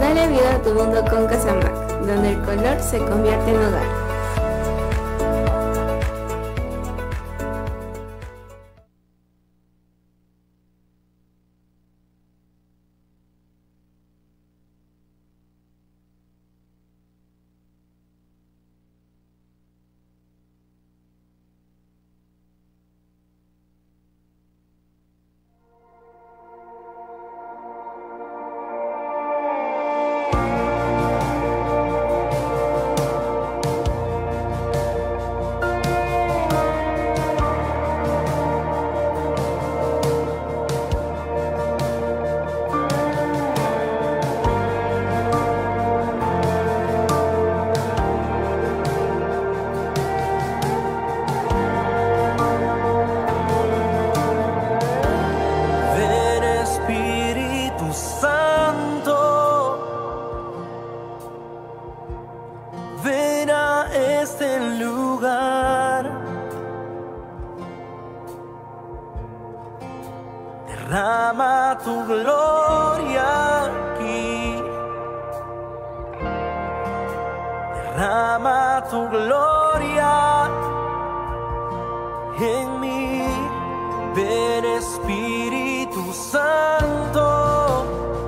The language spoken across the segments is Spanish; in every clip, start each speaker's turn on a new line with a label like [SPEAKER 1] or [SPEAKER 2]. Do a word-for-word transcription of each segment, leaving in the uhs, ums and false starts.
[SPEAKER 1] Dale vida a tu mundo con Casamak, donde el color se convierte en hogar.
[SPEAKER 2] Derrama tu gloria aquí, derrama tu gloria en mí. Ven Espíritu Santo,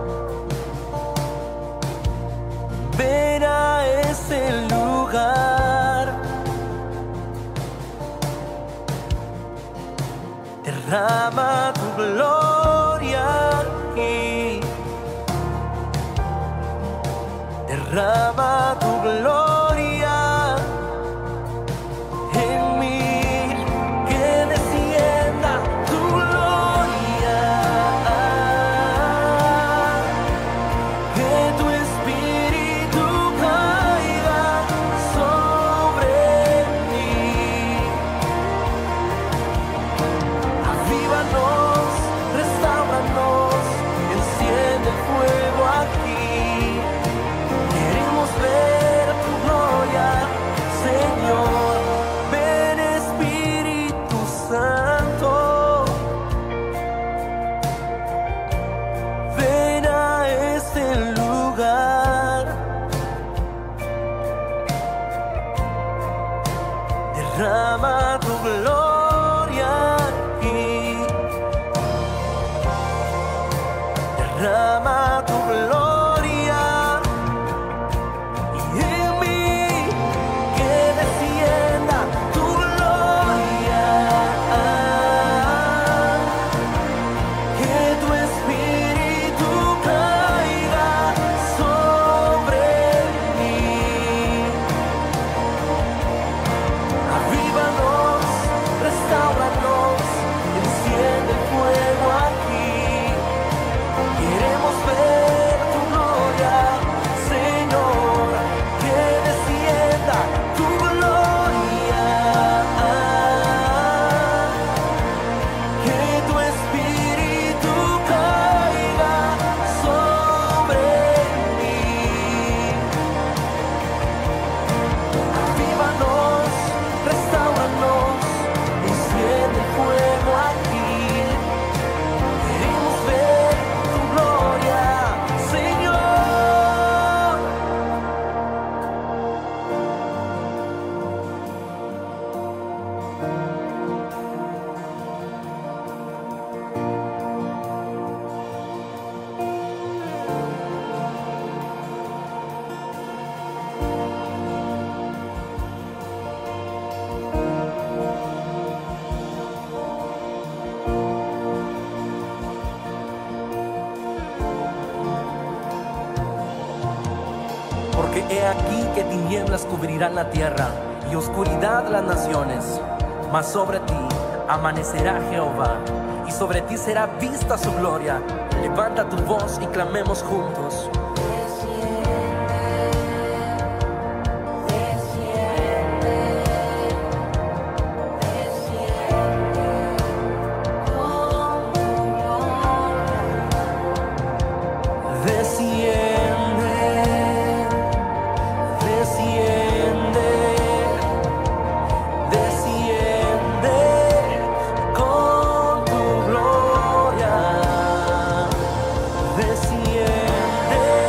[SPEAKER 2] ven a ese lugar, derrama tu gloria aquí, derrama tu gloria en mí, que descienda tu gloria, que tu Espíritu caiga sobre mí. Avívanos, restauranos, enciende el fuego aquí. Queremos ver tu gloria, Señor. Ven Espíritu Santo, ven a este lugar, derrama tu gloria aquí, derrama tu gloria y en mí, que descienda tu gloria, que tu Espíritu caiga sobre mí. Avívanos, restauranos, enciende el fuego aquí. Queremos ver tu gloria, Señor, que descienda tu gloria, que tu Espíritu caiga sobre mí. Avívanos, restauranos, enciende el fuego aquí. Queremos ver tu gloria, Señor. Porque he aquí que tinieblas cubrirán la tierra y oscuridad las naciones, mas sobre ti amanecerá Jehová, y sobre ti será vista su gloria. Levanta tu voz y clamemos juntos. Desciende, desciende, desciende con tu gloria, desciende.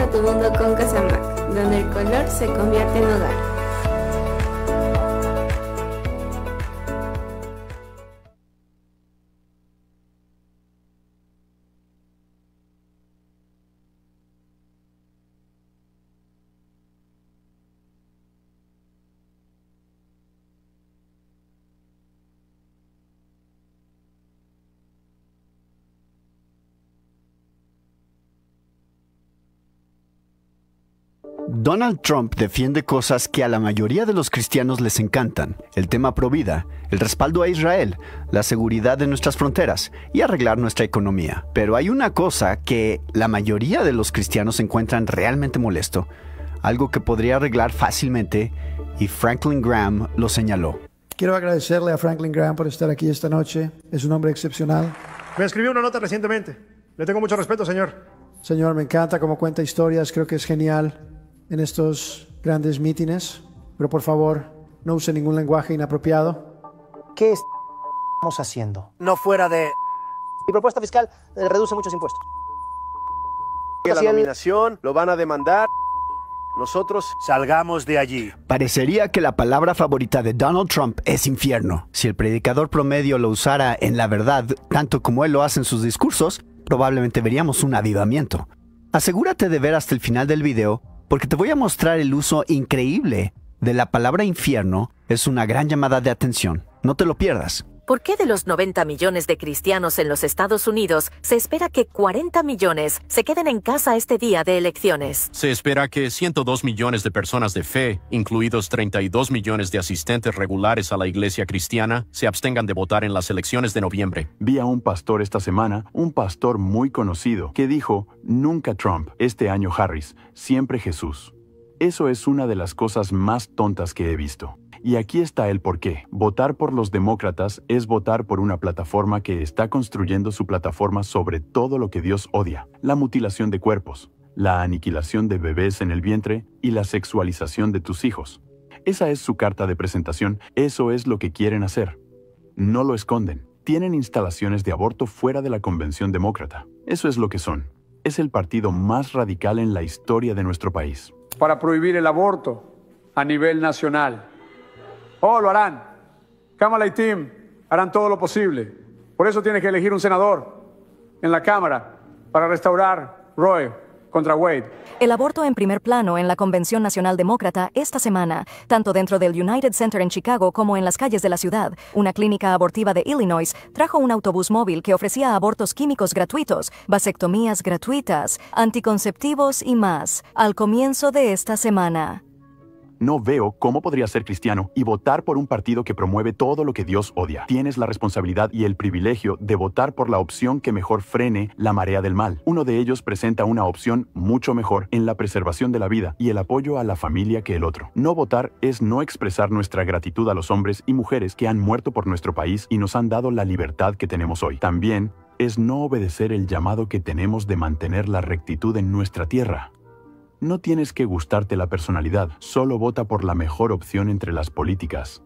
[SPEAKER 1] a tu mundo con Casamac, donde el color se convierte en hogar.
[SPEAKER 3] Donald Trump defiende cosas que a la mayoría de los cristianos les encantan: el tema pro-vida, el respaldo a Israel, la seguridad de nuestras fronteras y arreglar nuestra economía. Pero hay una cosa que la mayoría de los cristianos encuentran realmente molesto, algo que podría arreglar fácilmente, y Franklin Graham lo señaló.
[SPEAKER 4] Quiero agradecerle a Franklin Graham por estar aquí esta noche. Es un hombre excepcional.
[SPEAKER 5] Me escribió una nota recientemente. Le tengo mucho respeto, señor.
[SPEAKER 4] Señor, me encanta cómo cuenta historias. Creo que es genial en estos grandes mítines, pero por favor, no use ningún lenguaje inapropiado.
[SPEAKER 6] ¿Qué estamos haciendo? No fuera de... Mi propuesta fiscal eh, reduce muchos impuestos.
[SPEAKER 7] Y a la nominación lo van a demandar. Nosotros
[SPEAKER 8] salgamos de allí.
[SPEAKER 3] Parecería que la palabra favorita de Donald Trump es infierno. Si el predicador promedio lo usara en la verdad, tanto como él lo hace en sus discursos, probablemente veríamos un avivamiento. Asegúrate de ver hasta el final del video, porque te voy a mostrar el uso increíble de la palabra infierno. Es una gran llamada de atención. No te lo pierdas.
[SPEAKER 9] ¿Por qué de los noventa millones de cristianos en los Estados Unidos se espera que cuarenta millones se queden en casa este día de elecciones?
[SPEAKER 10] Se espera que ciento dos millones de personas de fe, incluidos treinta y dos millones de asistentes regulares a la iglesia cristiana, se abstengan de votar en las elecciones de noviembre.
[SPEAKER 11] Vi a un pastor esta semana, un pastor muy conocido, que dijo: nunca Trump, este año Harris, siempre Jesús. Eso es una de las cosas más tontas que he visto. Y aquí está el porqué. Votar por los demócratas es votar por una plataforma que está construyendo su plataforma sobre todo lo que Dios odia: la mutilación de cuerpos, la aniquilación de bebés en el vientre y la sexualización de tus hijos. Esa es su carta de presentación. Eso es lo que quieren hacer. No lo esconden. Tienen instalaciones de aborto fuera de la convención demócrata. Eso es lo que son. Es el partido más radical en la historia de nuestro país.
[SPEAKER 12] Para prohibir el aborto a nivel nacional. Oh, lo harán. Kamala y Tim harán todo lo posible. Por eso tienes que elegir un senador en la Cámara para restaurar Roe contra Wade.
[SPEAKER 13] El aborto en primer plano en la Convención Nacional Demócrata esta semana, tanto dentro del United Center en Chicago como en las calles de la ciudad. Una clínica abortiva de Illinois trajo un autobús móvil que ofrecía abortos químicos gratuitos, vasectomías gratuitas, anticonceptivos y más, al comienzo de esta semana.
[SPEAKER 11] No veo cómo podría ser cristiano y votar por un partido que promueve todo lo que Dios odia. Tienes la responsabilidad y el privilegio de votar por la opción que mejor frene la marea del mal. Uno de ellos presenta una opción mucho mejor en la preservación de la vida y el apoyo a la familia que el otro. No votar es no expresar nuestra gratitud a los hombres y mujeres que han muerto por nuestro país y nos han dado la libertad que tenemos hoy. También es no obedecer el llamado que tenemos de mantener la rectitud en nuestra tierra. No tienes que gustarte la personalidad, solo vota por la mejor opción entre las políticas.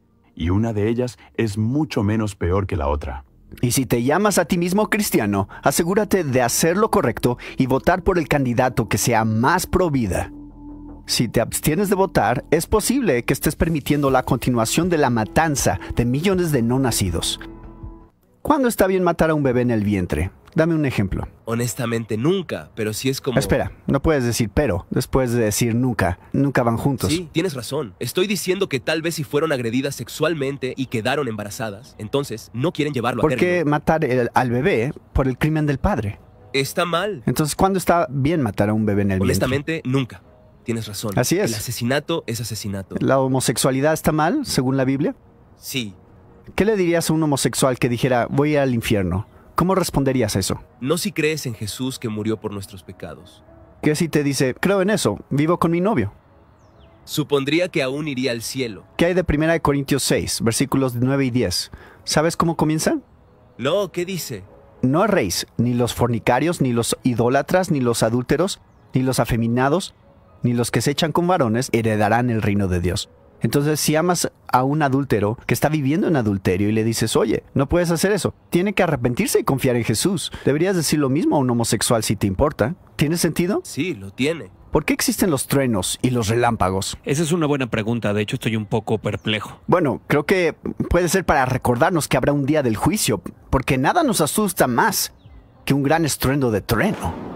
[SPEAKER 11] Y una de ellas es mucho menos peor que la otra.
[SPEAKER 3] Y si te llamas a ti mismo cristiano, asegúrate de hacer lo correcto y votar por el candidato que sea más pro vida. Si te abstienes de votar, es posible que estés permitiendo la continuación de la matanza de millones de no nacidos. ¿Cuándo está bien matar a un bebé en el vientre? Dame un ejemplo.
[SPEAKER 14] Honestamente, nunca, pero sí es como...
[SPEAKER 3] Espera, no puedes decir pero, después de decir nunca. Nunca van juntos.
[SPEAKER 14] Sí, tienes razón. Estoy diciendo que tal vez si fueron agredidas sexualmente y quedaron embarazadas, entonces no quieren llevarlo a
[SPEAKER 3] ¿Por
[SPEAKER 14] término.
[SPEAKER 3] qué matar el, al bebé por el crimen del padre?
[SPEAKER 14] Está mal.
[SPEAKER 3] Entonces, ¿cuándo está bien matar a un bebé en el vientre?
[SPEAKER 14] Honestamente, nunca. Tienes razón.
[SPEAKER 3] Así es.
[SPEAKER 14] El asesinato es asesinato.
[SPEAKER 3] ¿La homosexualidad está mal, según la Biblia?
[SPEAKER 14] Sí.
[SPEAKER 3] ¿Qué le dirías a un homosexual que dijera, voy al infierno? ¿Cómo responderías a eso?
[SPEAKER 14] No si crees en Jesús que murió por nuestros pecados.
[SPEAKER 3] ¿Qué si te dice, creo en eso, vivo con mi novio?
[SPEAKER 14] Supondría que aún iría al cielo.
[SPEAKER 3] ¿Qué hay de primera de Corintios seis, versículos nueve y diez? ¿Sabes cómo comienzan?
[SPEAKER 14] No, ¿qué dice?
[SPEAKER 3] No erréis, ni los fornicarios, ni los idólatras, ni los adúlteros, ni los afeminados, ni los que se echan con varones heredarán el reino de Dios. Entonces, si amas a un adúltero que está viviendo en adulterio y le dices, oye, no puedes hacer eso, tiene que arrepentirse y confiar en Jesús. Deberías decir lo mismo a un homosexual si te importa. ¿Tiene sentido?
[SPEAKER 14] Sí, lo tiene.
[SPEAKER 3] ¿Por qué existen los truenos y los relámpagos?
[SPEAKER 8] Esa es una buena pregunta. De hecho, estoy un poco perplejo.
[SPEAKER 3] Bueno, creo que puede ser para recordarnos que habrá un día del juicio, porque nada nos asusta más que un gran estruendo de trueno.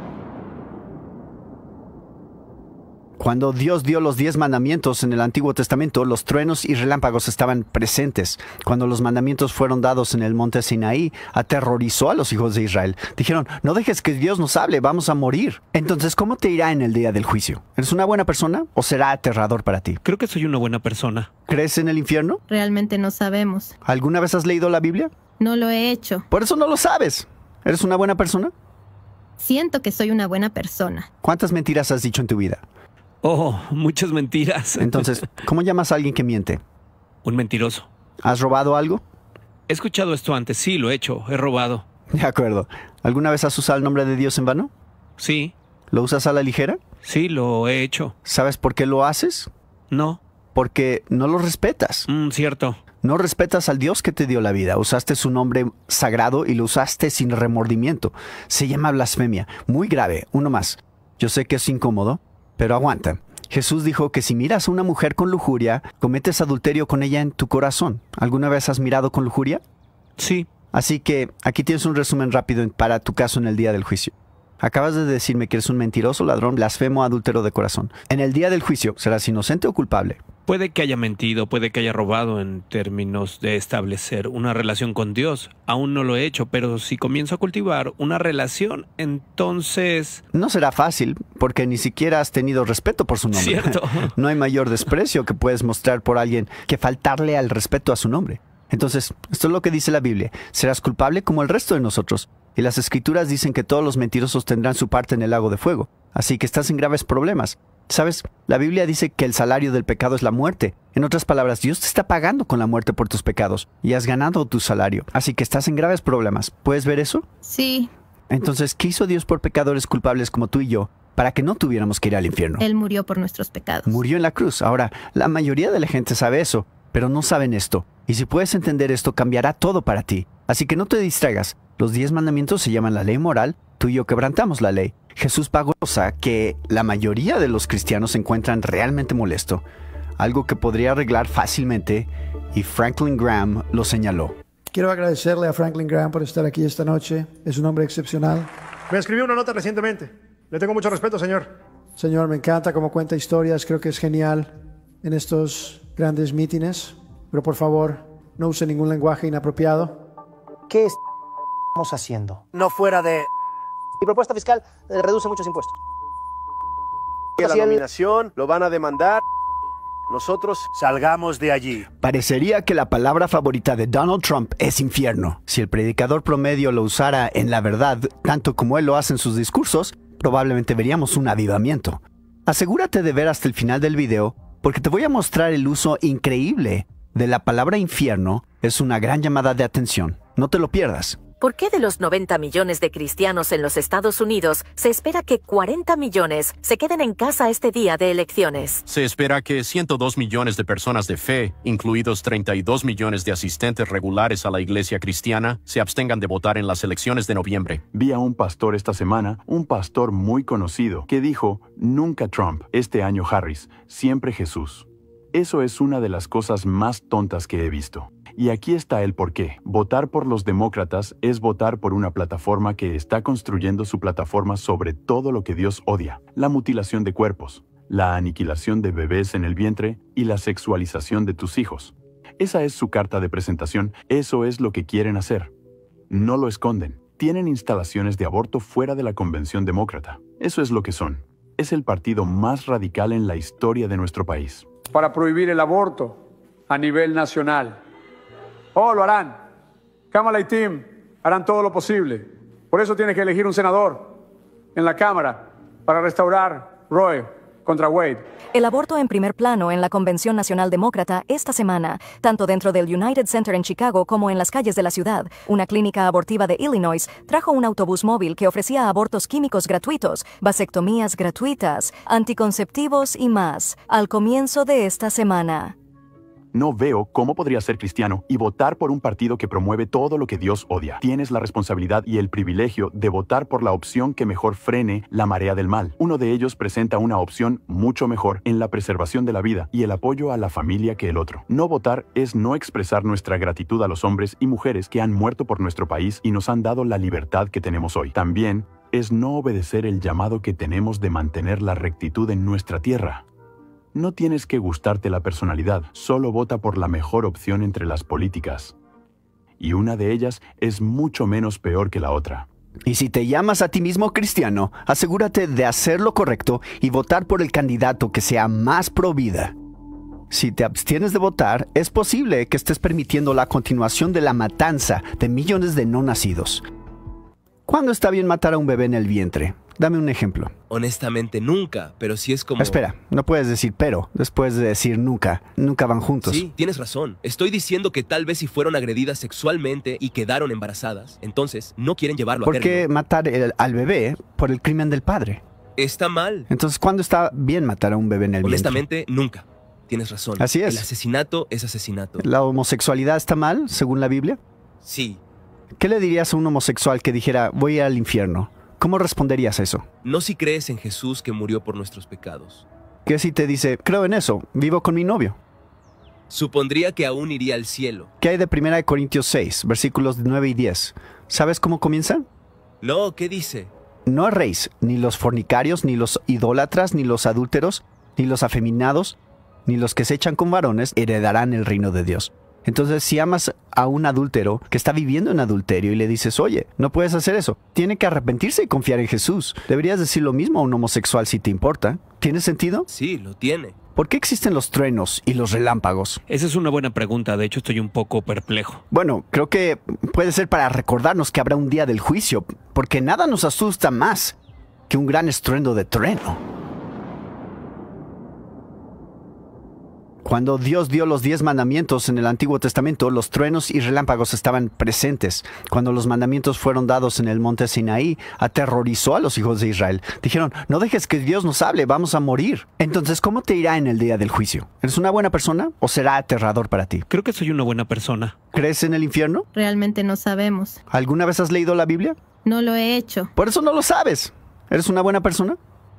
[SPEAKER 3] Cuando Dios dio los diez mandamientos en el Antiguo Testamento, los truenos y relámpagos estaban presentes. Cuando los mandamientos fueron dados en el monte Sinaí, aterrorizó a los hijos de Israel. Dijeron, no dejes que Dios nos hable, vamos a morir. Entonces, ¿cómo te irá en el día del juicio? ¿Eres una buena persona o será aterrador para ti?
[SPEAKER 8] Creo que soy una buena persona.
[SPEAKER 3] ¿Crees en el infierno?
[SPEAKER 1] Realmente no sabemos.
[SPEAKER 3] ¿Alguna vez has leído la Biblia?
[SPEAKER 1] No lo he hecho.
[SPEAKER 3] Por eso no lo sabes. ¿Eres una buena persona?
[SPEAKER 1] Siento que soy una buena persona.
[SPEAKER 3] ¿Cuántas mentiras has dicho en tu vida?
[SPEAKER 8] Oh, muchas mentiras.
[SPEAKER 3] Entonces, ¿cómo llamas a alguien que miente?
[SPEAKER 8] Un mentiroso.
[SPEAKER 3] ¿Has robado algo?
[SPEAKER 8] He escuchado esto antes. Sí, lo he hecho. He robado.
[SPEAKER 3] De acuerdo. ¿Alguna vez has usado el nombre de Dios en vano?
[SPEAKER 8] Sí.
[SPEAKER 3] ¿Lo usas a la ligera?
[SPEAKER 8] Sí, lo he hecho.
[SPEAKER 3] ¿Sabes por qué lo haces?
[SPEAKER 8] No.
[SPEAKER 3] Porque no lo respetas.
[SPEAKER 8] Mm, cierto.
[SPEAKER 3] No respetas al Dios que te dio la vida. Usaste su nombre sagrado y lo usaste sin remordimiento. Se llama blasfemia. Muy grave. Uno más. Yo sé que es incómodo, pero aguanta. Jesús dijo que si miras a una mujer con lujuria, cometes adulterio con ella en tu corazón. ¿Alguna vez has mirado con lujuria?
[SPEAKER 8] Sí.
[SPEAKER 3] Así que aquí tienes un resumen rápido para tu caso en el día del juicio. Acabas de decirme que eres un mentiroso, ladrón, blasfemo, adúltero de corazón. En el día del juicio, ¿serás inocente o culpable?
[SPEAKER 8] Puede que haya mentido, puede que haya robado en términos de establecer una relación con Dios. Aún no lo he hecho, pero si comienzo a cultivar una relación, entonces...
[SPEAKER 3] No será fácil, porque ni siquiera has tenido respeto por su nombre.
[SPEAKER 8] Cierto.
[SPEAKER 3] No hay mayor desprecio que puedes mostrar por alguien que faltarle al respeto a su nombre. Entonces, esto es lo que dice la Biblia. Serás culpable como el resto de nosotros. Y las Escrituras dicen que todos los mentirosos tendrán su parte en el lago de fuego. Así que estás en graves problemas. ¿Sabes? La Biblia dice que el salario del pecado es la muerte. En otras palabras, Dios te está pagando con la muerte por tus pecados. Y has ganado tu salario. Así que estás en graves problemas. ¿Puedes ver eso?
[SPEAKER 1] Sí.
[SPEAKER 3] Entonces, ¿qué hizo Dios por pecadores culpables como tú y yo para que no tuviéramos que ir al infierno?
[SPEAKER 1] Él murió por nuestros pecados.
[SPEAKER 3] Murió en la cruz. Ahora, la mayoría de la gente sabe eso, pero no saben esto. Y si puedes entender esto, cambiará todo para ti. Así que no te distraigas. Los diez mandamientos se llaman la ley moral. Tú y yo quebrantamos la ley. Jesús pagó cosa que la mayoría de los cristianos encuentran realmente molesto. Algo que podría arreglar fácilmente, y Franklin Graham lo señaló.
[SPEAKER 4] Quiero agradecerle a Franklin Graham por estar aquí esta noche. Es un hombre excepcional.
[SPEAKER 5] Me escribió una nota recientemente. Le tengo mucho respeto, señor.
[SPEAKER 4] Señor, me encanta cómo cuenta historias. Creo que es genial en estos grandes mítines. Pero por favor, no use ningún lenguaje inapropiado.
[SPEAKER 6] ¿Qué estamos haciendo? No fuera de... Mi propuesta fiscal eh, reduce muchos impuestos.
[SPEAKER 7] Y a la nominación lo van a demandar. Nosotros salgamos de allí.
[SPEAKER 3] Parecería que la palabra favorita de Donald Trump es infierno. Si el predicador promedio lo usara en la verdad, tanto como él lo hace en sus discursos, probablemente veríamos un avivamiento. Asegúrate de ver hasta el final del video, porque te voy a mostrar el uso increíble de la palabra infierno. Es una gran llamada de atención. No te lo pierdas.
[SPEAKER 9] ¿Por qué de los noventa millones de cristianos en los Estados Unidos se espera que cuarenta millones se queden en casa este día de elecciones?
[SPEAKER 10] Se espera que ciento dos millones de personas de fe, incluidos treinta y dos millones de asistentes regulares a la iglesia cristiana, se abstengan de votar en las elecciones de noviembre.
[SPEAKER 11] Vi a un pastor esta semana, un pastor muy conocido, que dijo, nunca Trump, este año Harris, siempre Jesús. Eso es una de las cosas más tontas que he visto. Y aquí está el porqué. Votar por los demócratas es votar por una plataforma que está construyendo su plataforma sobre todo lo que Dios odia. La mutilación de cuerpos, la aniquilación de bebés en el vientre y la sexualización de tus hijos. Esa es su carta de presentación. Eso es lo que quieren hacer. No lo esconden. Tienen instalaciones de aborto fuera de la convención demócrata. Eso es lo que son. Es el partido más radical en la historia de nuestro país.
[SPEAKER 12] Para prohibir el aborto a nivel nacional. Oh, lo harán. Kamala y Tim harán todo lo posible. Por eso tienes que elegir un senador en la Cámara para restaurar Roe contra Wade.
[SPEAKER 13] El aborto en primer plano en la Convención Nacional Demócrata esta semana, tanto dentro del United Center en Chicago como en las calles de la ciudad. Una clínica abortiva de Illinois trajo un autobús móvil que ofrecía abortos químicos gratuitos, vasectomías gratuitas, anticonceptivos y más, al comienzo de esta semana.
[SPEAKER 11] No veo cómo podrías ser cristiano y votar por un partido que promueve todo lo que Dios odia. Tienes la responsabilidad y el privilegio de votar por la opción que mejor frene la marea del mal. Uno de ellos presenta una opción mucho mejor en la preservación de la vida y el apoyo a la familia que el otro. No votar es no expresar nuestra gratitud a los hombres y mujeres que han muerto por nuestro país y nos han dado la libertad que tenemos hoy. También es no obedecer el llamado que tenemos de mantener la rectitud en nuestra tierra. No tienes que gustarte la personalidad, solo vota por la mejor opción entre las políticas. Y una de ellas es mucho menos peor que la otra.
[SPEAKER 3] Y si te llamas a ti mismo cristiano, asegúrate de hacer lo correcto y votar por el candidato que sea más pro vida. Si te abstienes de votar, es posible que estés permitiendo la continuación de la matanza de millones de no nacidos. ¿Cuándo está bien matar a un bebé en el vientre? Dame un ejemplo.
[SPEAKER 14] Honestamente, nunca, pero sí es como...
[SPEAKER 3] Espera, no puedes decir pero, después de decir nunca. Nunca van juntos.
[SPEAKER 14] Sí, tienes razón. Estoy diciendo que tal vez si fueron agredidas sexualmente y quedaron embarazadas, entonces no quieren llevarlo a
[SPEAKER 3] ¿Por
[SPEAKER 14] término.
[SPEAKER 3] qué matar el- al bebé por el crimen del padre?
[SPEAKER 14] Está mal.
[SPEAKER 3] Entonces, ¿cuándo está bien matar a un bebé en el vientre?
[SPEAKER 14] Honestamente, nunca. Tienes razón.
[SPEAKER 3] Así es.
[SPEAKER 14] El asesinato es asesinato.
[SPEAKER 3] ¿La homosexualidad está mal, según la Biblia?
[SPEAKER 14] Sí.
[SPEAKER 3] ¿Qué le dirías a un homosexual que dijera, voy a ir al infierno? ¿Cómo responderías a eso?
[SPEAKER 14] No si crees en Jesús que murió por nuestros pecados.
[SPEAKER 3] ¿Qué si te dice, creo en eso, vivo con mi novio?
[SPEAKER 14] Supondría que aún iría al cielo.
[SPEAKER 3] ¿Qué hay de primera de Corintios seis, versículos nueve y diez? ¿Sabes cómo comienza?
[SPEAKER 14] No, ¿qué dice?
[SPEAKER 3] No erréis, ni los fornicarios, ni los idólatras, ni los adúlteros, ni los afeminados, ni los que se echan con varones, heredarán el reino de Dios. Entonces, si amas a un adúltero que está viviendo en adulterio y le dices, oye, no puedes hacer eso, tiene que arrepentirse y confiar en Jesús. Deberías decir lo mismo a un homosexual si te importa. ¿Tiene sentido?
[SPEAKER 14] Sí, lo tiene.
[SPEAKER 3] ¿Por qué existen los truenos y los relámpagos?
[SPEAKER 8] Esa es una buena pregunta, de hecho estoy un poco perplejo.
[SPEAKER 3] Bueno, creo que puede ser para recordarnos que habrá un día del juicio, porque nada nos asusta más que un gran estruendo de trueno. Cuando Dios dio los diez mandamientos en el Antiguo Testamento, los truenos y relámpagos estaban presentes. Cuando los mandamientos fueron dados en el monte Sinaí, aterrorizó a los hijos de Israel. Dijeron, no dejes que Dios nos hable, vamos a morir. Entonces, ¿cómo te irá en el día del juicio? ¿Eres una buena persona o será aterrador para ti?
[SPEAKER 8] Creo que soy una buena persona.
[SPEAKER 3] ¿Crees en el infierno?
[SPEAKER 1] Realmente no sabemos.
[SPEAKER 3] ¿Alguna vez has leído la Biblia?
[SPEAKER 1] No lo he hecho.
[SPEAKER 3] Por eso no lo sabes. ¿Eres una buena persona?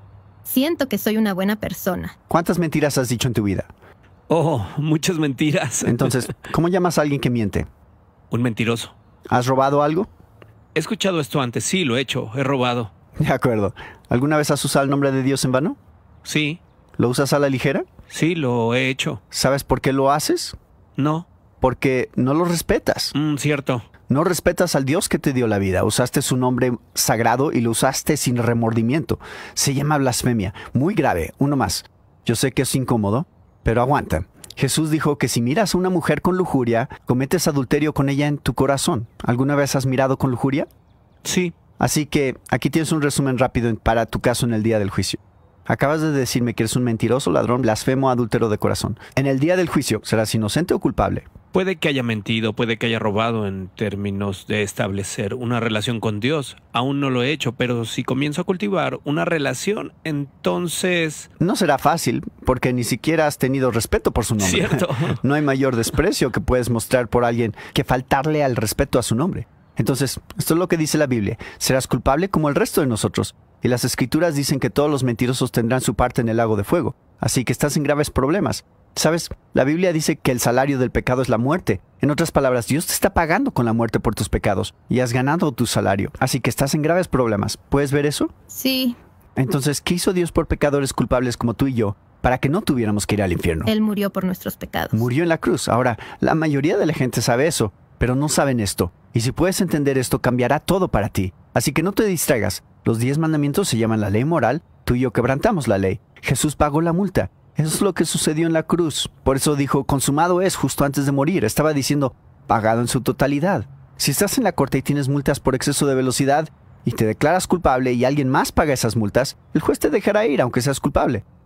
[SPEAKER 1] Siento que soy una buena persona.
[SPEAKER 3] ¿Cuántas mentiras has dicho en tu vida?
[SPEAKER 8] Oh, muchas mentiras.
[SPEAKER 3] Entonces, ¿cómo llamas a alguien que miente?
[SPEAKER 8] Un mentiroso.
[SPEAKER 3] ¿Has robado algo?
[SPEAKER 8] He escuchado esto antes, sí, lo he hecho, he robado.
[SPEAKER 3] De acuerdo. ¿Alguna vez has usado el nombre de Dios en vano?
[SPEAKER 8] Sí.
[SPEAKER 3] ¿Lo usas a la ligera?
[SPEAKER 8] Sí, lo he hecho.
[SPEAKER 3] ¿Sabes por qué lo haces?
[SPEAKER 8] No.
[SPEAKER 3] Porque no lo respetas.
[SPEAKER 8] Mm, cierto.
[SPEAKER 3] No respetas al Dios que te dio la vida. Usaste su nombre sagrado y lo usaste sin remordimiento. Se llama blasfemia. Muy grave. Uno más. Yo sé que es incómodo, pero aguanta. Jesús dijo que si miras a una mujer con lujuria, cometes adulterio con ella en tu corazón. ¿Alguna vez has mirado con lujuria?
[SPEAKER 8] Sí.
[SPEAKER 3] Así que aquí tienes un resumen rápido para tu caso en el día del juicio. Acabas de decirme que eres un mentiroso, ladrón, blasfemo, adúltero de corazón. En el día del juicio, ¿serás inocente o culpable?
[SPEAKER 8] Puede que haya mentido, puede que haya robado en términos de establecer una relación con Dios. Aún no lo he hecho, pero si comienzo a cultivar una relación, entonces...
[SPEAKER 3] No será fácil, porque ni siquiera has tenido respeto por su nombre.
[SPEAKER 8] Cierto.
[SPEAKER 3] No hay mayor desprecio que puedes mostrar por alguien que faltarle al respeto a su nombre. Entonces, esto es lo que dice la Biblia. Serás culpable como el resto de nosotros. Y las Escrituras dicen que todos los mentirosos tendrán su parte en el lago de fuego. Así que estás en graves problemas. ¿Sabes? La Biblia dice que el salario del pecado es la muerte. En otras palabras, Dios te está pagando con la muerte por tus pecados. Y has ganado tu salario. Así que estás en graves problemas. ¿Puedes ver eso?
[SPEAKER 1] Sí.
[SPEAKER 3] Entonces, ¿qué hizo Dios por pecadores culpables como tú y yo para que no tuviéramos que ir al infierno?
[SPEAKER 1] Él murió por nuestros pecados.
[SPEAKER 3] Murió en la cruz. Ahora, la mayoría de la gente sabe eso, pero no saben esto. Y si puedes entender esto, cambiará todo para ti. Así que no te distraigas. Los diez mandamientos se llaman la ley moral. Tú y yo quebrantamos la ley. Jesús pagó la multa. Eso es lo que sucedió en la cruz. Por eso dijo, consumado es, justo antes de morir. Estaba diciendo, pagado en su totalidad. Si estás en la corte y tienes multas por exceso de velocidad y te declaras culpable y alguien más paga esas multas, el juez te dejará ir aunque seas culpable.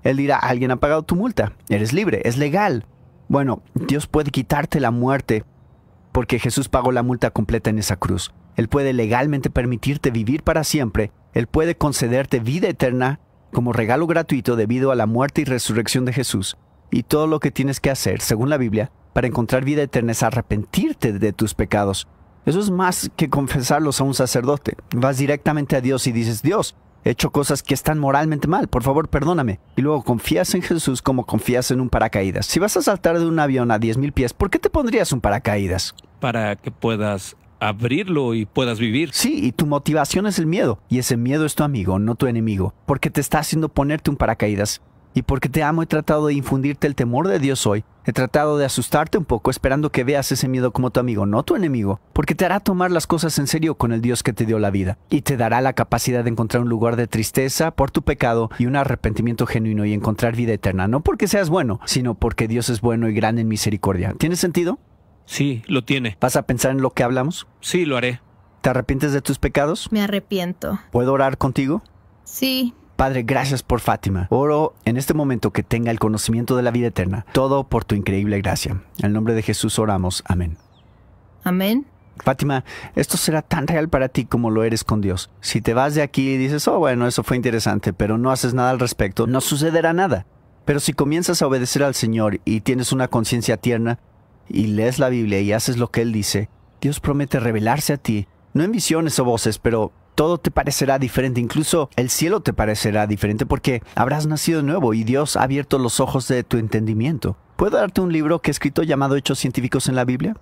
[SPEAKER 3] Él dirá, alguien ha pagado tu multa, eres libre, es legal. Bueno, Dios puede quitarte la muerte porque Jesús pagó la multa completa en esa cruz. Él puede legalmente permitirte vivir para siempre. Él puede concederte vida eterna como regalo gratuito debido a la muerte y resurrección de Jesús. Y todo lo que tienes que hacer, según la Biblia, para encontrar vida eterna es arrepentirte de tus pecados. Eso es más que confesarlos a un sacerdote. Vas directamente a Dios y dices, Dios, he hecho cosas que están moralmente mal, por favor, perdóname. Y luego confías en Jesús como confías en un paracaídas. Si vas a saltar de un avión a diez mil pies, ¿por qué te pondrías un paracaídas?
[SPEAKER 8] Para que puedas abrirlo y puedas vivir.
[SPEAKER 3] Sí, y tu motivación es el miedo. Y ese miedo es tu amigo, no tu enemigo. Porque te está haciendo ponerte un paracaídas. Y porque te amo he tratado de infundirte el temor de Dios hoy. He tratado de asustarte un poco esperando que veas ese miedo como tu amigo, no tu enemigo. Porque te hará tomar las cosas en serio con el Dios que te dio la vida. Y te dará la capacidad de encontrar un lugar de tristeza por tu pecado y un arrepentimiento genuino y encontrar vida eterna. No porque seas bueno, sino porque Dios es bueno y grande en misericordia. ¿Tiene sentido?
[SPEAKER 8] Sí, lo tiene.
[SPEAKER 3] ¿Vas a pensar en lo que hablamos?
[SPEAKER 8] Sí, lo haré.
[SPEAKER 3] ¿Te arrepientes de tus pecados?
[SPEAKER 15] Me arrepiento.
[SPEAKER 3] ¿Puedo orar contigo?
[SPEAKER 15] Sí.
[SPEAKER 3] Padre, gracias por Fátima. Oro en este momento que tenga el conocimiento de la vida eterna. Todo por tu increíble gracia. En el nombre de Jesús oramos. Amén.
[SPEAKER 15] Amén.
[SPEAKER 3] Fátima, esto será tan real para ti como lo eres con Dios. Si te vas de aquí y dices, oh, bueno, eso fue interesante, pero no haces nada al respecto, no sucederá nada. Pero si comienzas a obedecer al Señor y tienes una conciencia tierna y lees la Biblia y haces lo que Él dice, Dios promete revelarse a ti, no en visiones o voces, pero todo te parecerá diferente, incluso el cielo te parecerá diferente porque habrás nacido de nuevo y Dios ha abierto los ojos de tu entendimiento. ¿Puedo darte un libro que he escrito llamado Hechos Científicos en la Biblia?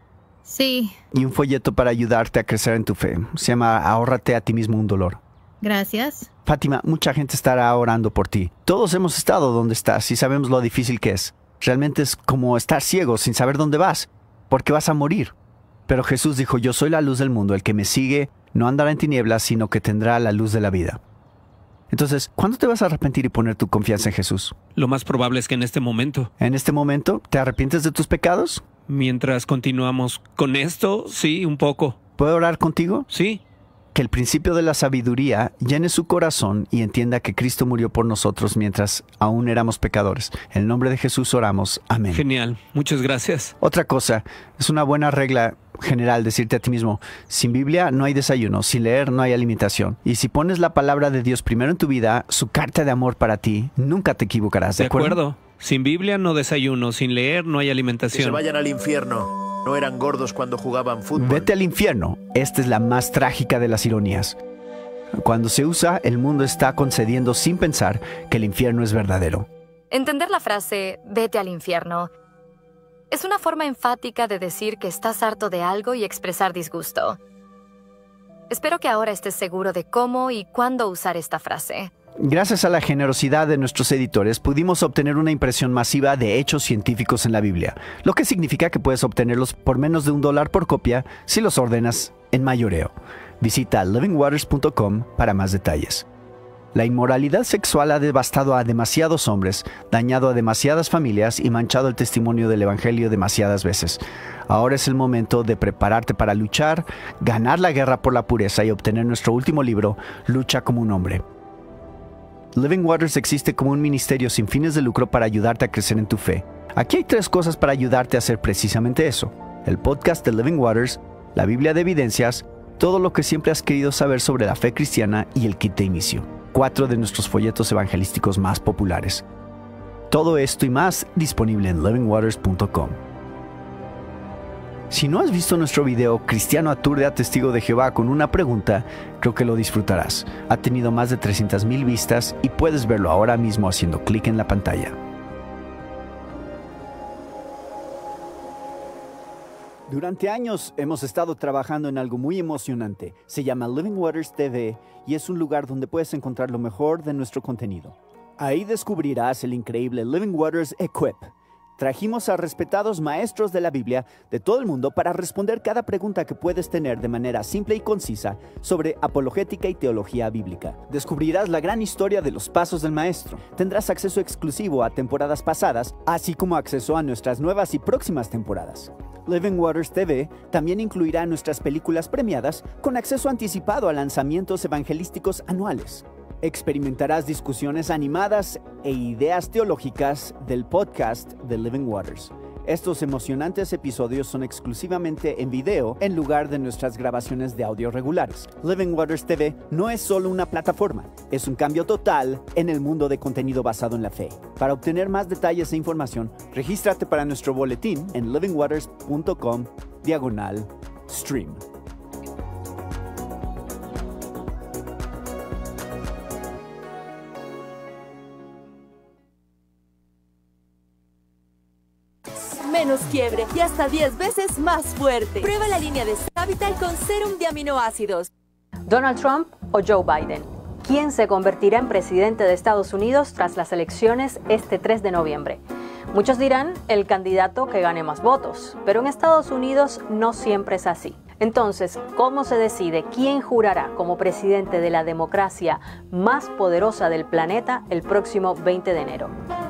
[SPEAKER 15] Sí.
[SPEAKER 3] Y un folleto para ayudarte a crecer en tu fe. Se llama Ahórrate a ti mismo un dolor.
[SPEAKER 15] Gracias.
[SPEAKER 3] Fátima, mucha gente estará orando por ti. Todos hemos estado donde estás y sabemos lo difícil que es. Realmente es como estar ciego sin saber dónde vas, porque vas a morir. Pero Jesús dijo, yo soy la luz del mundo, el que me sigue no andará en tinieblas, sino que tendrá la luz de la vida. Entonces, ¿cuándo te vas a arrepentir y poner tu confianza en Jesús?
[SPEAKER 8] Lo más probable es que en este momento.
[SPEAKER 3] ¿En este momento te arrepientes de tus pecados?
[SPEAKER 8] Mientras continuamos con esto, sí, un poco.
[SPEAKER 3] ¿Puedo orar contigo?
[SPEAKER 8] Sí.
[SPEAKER 3] Que el principio de la sabiduría llene su corazón y entienda que Cristo murió por nosotros mientras aún éramos pecadores. En el nombre de Jesús oramos. Amén.
[SPEAKER 8] Genial. Muchas gracias.
[SPEAKER 3] Otra cosa, es una buena regla general decirte a ti mismo, sin Biblia no hay desayuno, sin leer no hay alimentación. Y si pones la palabra de Dios primero en tu vida, su carta de amor para ti, nunca te equivocarás. ¿De,
[SPEAKER 8] ¿De acuerdo? acuerdo? Sin Biblia no desayuno, sin leer no hay alimentación.
[SPEAKER 7] Que se vayan al infierno. No eran gordos cuando jugaban fútbol.
[SPEAKER 3] Vete al infierno. Esta es la más trágica de las ironías. Cuando se usa, el mundo está concediendo sin pensar que el infierno es verdadero.
[SPEAKER 13] Entender la frase, vete al infierno, es una forma enfática de decir que estás harto de algo y expresar disgusto. Espero que ahora estés seguro de cómo y cuándo usar esta frase.
[SPEAKER 3] Gracias a la generosidad de nuestros editores, pudimos obtener una impresión masiva de hechos científicos en la Biblia, lo que significa que puedes obtenerlos por menos de un dólar por copia si los ordenas en mayoreo. Visita living waters punto com para más detalles. La inmoralidad sexual ha devastado a demasiados hombres, dañado a demasiadas familias y manchado el testimonio del Evangelio demasiadas veces. Ahora es el momento de prepararte para luchar, ganar la guerra por la pureza y obtener nuestro último libro, Lucha como un hombre. Living Waters existe como un ministerio sin fines de lucro para ayudarte a crecer en tu fe. Aquí hay tres cosas para ayudarte a hacer precisamente eso. El podcast de Living Waters, la Biblia de evidencias, todo lo que siempre has querido saber sobre la fe cristiana y el kit de inicio. Cuatro de nuestros folletos evangelísticos más populares. Todo esto y más disponible en living waters punto com. Si no has visto nuestro video Cristiano aturde a Testigo de Jehová con una pregunta, creo que lo disfrutarás. Ha tenido más de trescientas mil vistas y puedes verlo ahora mismo haciendo clic en la pantalla. Durante años hemos estado trabajando en algo muy emocionante. Se llama Living Waters T V y es un lugar donde puedes encontrar lo mejor de nuestro contenido. Ahí descubrirás el increíble Living Waters Equip. Trajimos a respetados maestros de la Biblia de todo el mundo para responder cada pregunta que puedes tener de manera simple y concisa sobre apologética y teología bíblica. Descubrirás la gran historia de los pasos del maestro. Tendrás acceso exclusivo a temporadas pasadas, así como acceso a nuestras nuevas y próximas temporadas. Living Waters T V también incluirá nuestras películas premiadas con acceso anticipado a lanzamientos evangelísticos anuales. experimentarás discusiones animadas e ideas teológicas del podcast The Living Waters. Estos emocionantes episodios son exclusivamente en video en lugar de nuestras grabaciones de audio regulares. Living Waters T V no es solo una plataforma, es un cambio total en el mundo de contenido basado en la fe. Para obtener más detalles e información, regístrate para nuestro boletín en livingwaters.com diagonal stream.
[SPEAKER 16] Menos quiebre y hasta diez veces más fuerte. Prueba la línea de Savital con Serum de aminoácidos.
[SPEAKER 17] ¿Donald Trump o Joe Biden? ¿Quién se convertirá en presidente de Estados Unidos tras las elecciones este tres de noviembre? Muchos dirán el candidato que gane más votos, pero en Estados Unidos no siempre es así. Entonces, ¿cómo se decide quién jurará como presidente de la democracia más poderosa del planeta el próximo veinte de enero?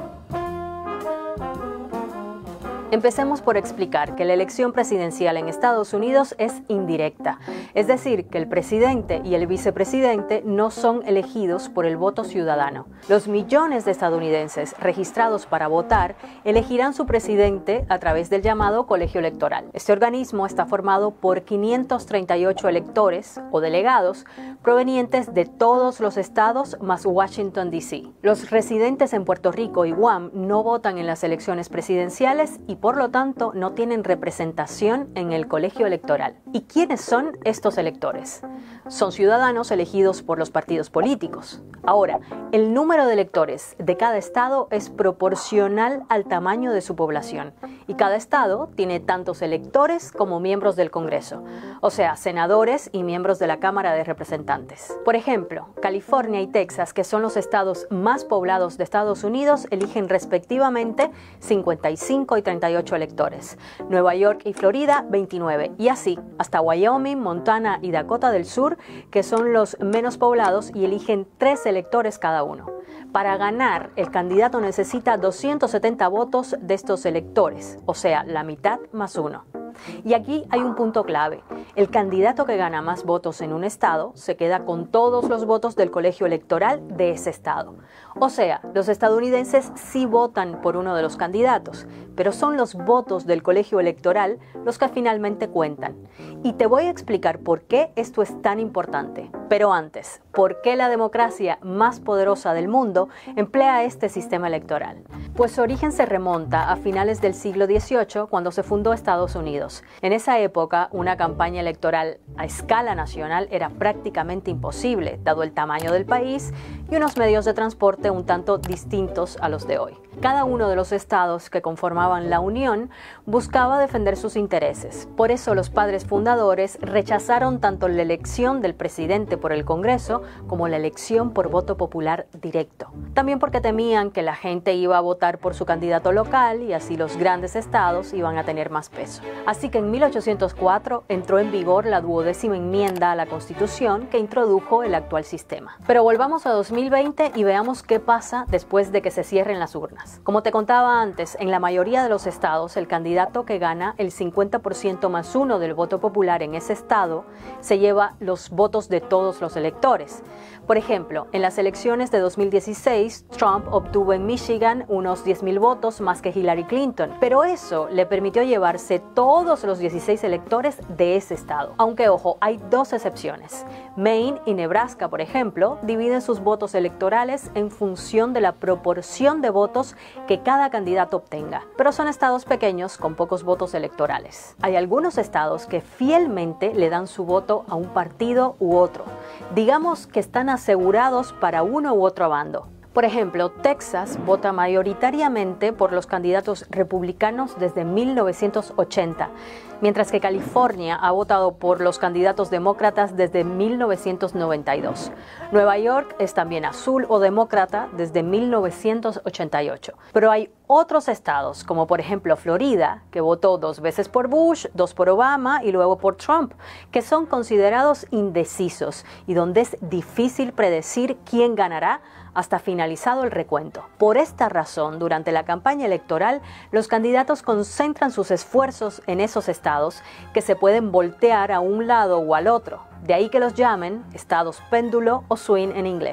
[SPEAKER 17] Empecemos por explicar que la elección presidencial en Estados Unidos es indirecta, es decir, que el presidente y el vicepresidente no son elegidos por el voto ciudadano. Los millones de estadounidenses registrados para votar elegirán su presidente a través del llamado colegio electoral. Este organismo está formado por quinientos treinta y ocho electores o delegados provenientes de todos los estados más Washington, D C Los residentes en Puerto Rico y Guam no votan en las elecciones presidenciales y por lo tanto no tienen representación en el colegio electoral. ¿Y quiénes son estos electores? Son ciudadanos elegidos por los partidos políticos. Ahora, el número de electores de cada estado es proporcional al tamaño de su población y cada estado tiene tantos electores como miembros del Congreso, o sea, senadores y miembros de la Cámara de Representantes. Por ejemplo, California y Texas, que son los estados más poblados de Estados Unidos, eligen respectivamente cincuenta y cinco y treinta y ocho electores. Nueva York y Florida, veintinueve, y así hasta Wyoming, Montana y Dakota del Sur, que son los menos poblados y eligen tres electores cada uno. Para ganar, el candidato necesita doscientos setenta votos de estos electores, o sea, la mitad más uno. Y aquí hay un punto clave. El candidato que gana más votos en un estado se queda con todos los votos del colegio electoral de ese estado. O sea, los estadounidenses sí votan por uno de los candidatos, pero son los votos del colegio electoral los que finalmente cuentan. Y te voy a explicar por qué esto es tan importante. Pero antes, ¿por qué la democracia más poderosa del mundo emplea este sistema electoral? Pues su origen se remonta a finales del siglo dieciocho, cuando se fundó Estados Unidos. En esa época, una campaña electoral a escala nacional era prácticamente imposible, dado el tamaño del país y unos medios de transporte un tanto distintos a los de hoy. Cada uno de los estados que conformaban la Unión buscaba defender sus intereses. Por eso los padres fundadores rechazaron tanto la elección del presidente por el Congreso como la elección por voto popular directo. También porque temían que la gente iba a votar por su candidato local y así los grandes estados iban a tener más peso. Así que en mil ochocientos cuatro entró en vigor la duodécima enmienda a la Constitución que introdujo el actual sistema. Pero volvamos a dos mil veinte y veamos qué pasa después de que se cierren las urnas. Como te contaba antes, en la mayoría de los estados, el candidato que gana el cincuenta por ciento más uno del voto popular en ese estado se lleva los votos de todos los electores. Por ejemplo, en las elecciones de dos mil dieciséis, Trump obtuvo en Michigan unos diez mil votos más que Hillary Clinton, pero eso le permitió llevarse todos los dieciséis electores de ese estado. Aunque, ojo, hay dos excepciones. Maine y Nebraska, por ejemplo, dividen sus votos electorales en función de la proporción de votos que cada candidato obtenga, pero son estados pequeños con pocos votos electorales. Hay algunos estados que fielmente le dan su voto a un partido u otro. Digamos que están asegurados para uno u otro bando. Por ejemplo, Texas vota mayoritariamente por los candidatos republicanos desde mil novecientos ochenta, mientras que California ha votado por los candidatos demócratas desde mil novecientos noventa y dos. Nueva York es también azul o demócrata desde mil novecientos ochenta y ocho. Pero hay otros estados, como por ejemplo Florida, que votó dos veces por Bush, dos por Obama y luego por Trump, que son considerados indecisos y donde es difícil predecir quién ganará hasta finalizado el recuento. Por esta razón, durante la campaña electoral, los candidatos concentran sus esfuerzos en esos estados que se pueden voltear a un lado o al otro. De ahí que los llamen estados péndulo o swing en inglés.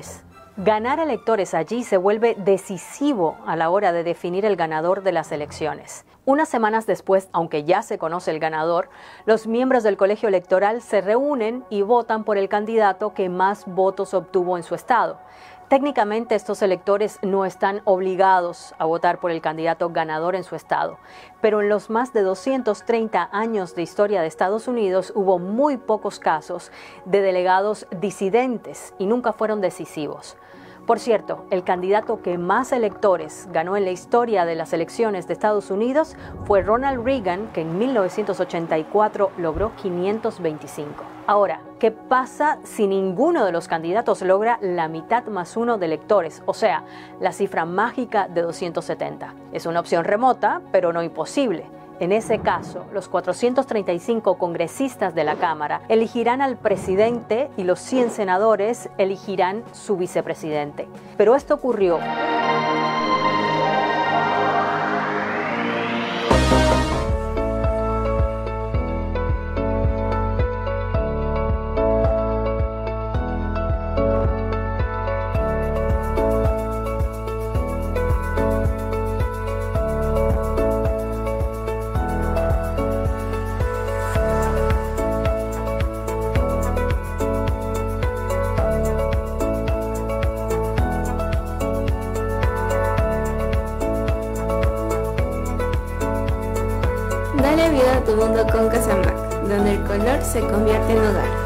[SPEAKER 17] Ganar electores allí se vuelve decisivo a la hora de definir el ganador de las elecciones. Unas semanas después, aunque ya se conoce el ganador, los miembros del colegio electoral se reúnen y votan por el candidato que más votos obtuvo en su estado. Técnicamente, estos electores no están obligados a votar por el candidato ganador en su estado, pero en los más de doscientos treinta años de historia de Estados Unidos hubo muy pocos casos de delegados disidentes y nunca fueron decisivos. Por cierto, el candidato que más electores ganó en la historia de las elecciones de Estados Unidos fue Ronald Reagan, que en mil novecientos ochenta y cuatro logró quinientos veinticinco. Ahora, ¿qué pasa si ninguno de los candidatos logra la mitad más uno de electores? O sea, la cifra mágica de doscientos setenta. Es una opción remota, pero no imposible. En ese caso, los cuatrocientos treinta y cinco congresistas de la Cámara elegirán al presidente y los cien senadores elegirán su vicepresidente. Pero esto ocurrió.
[SPEAKER 1] Dale vida a tu mundo con Casamac, donde el color se convierte en hogar.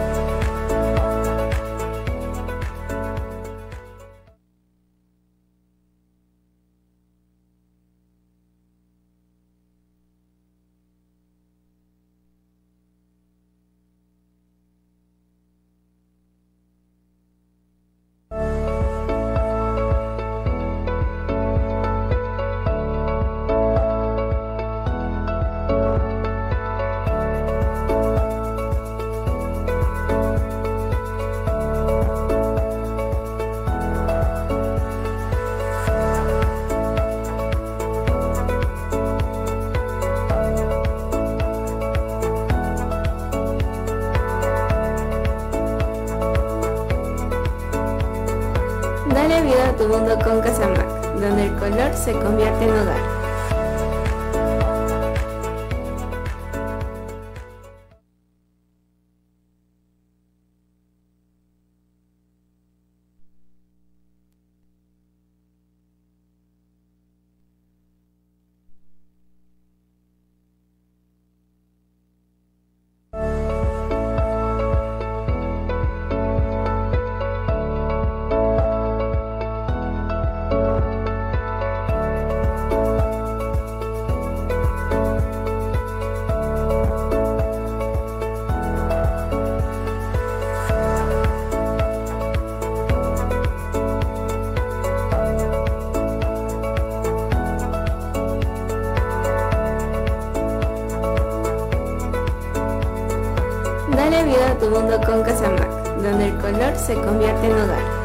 [SPEAKER 1] Dale vida a tu mundo con Casamac, donde el color se convierte en hogar. Dale vida a tu mundo con Casamac, donde el color se convierte en hogar.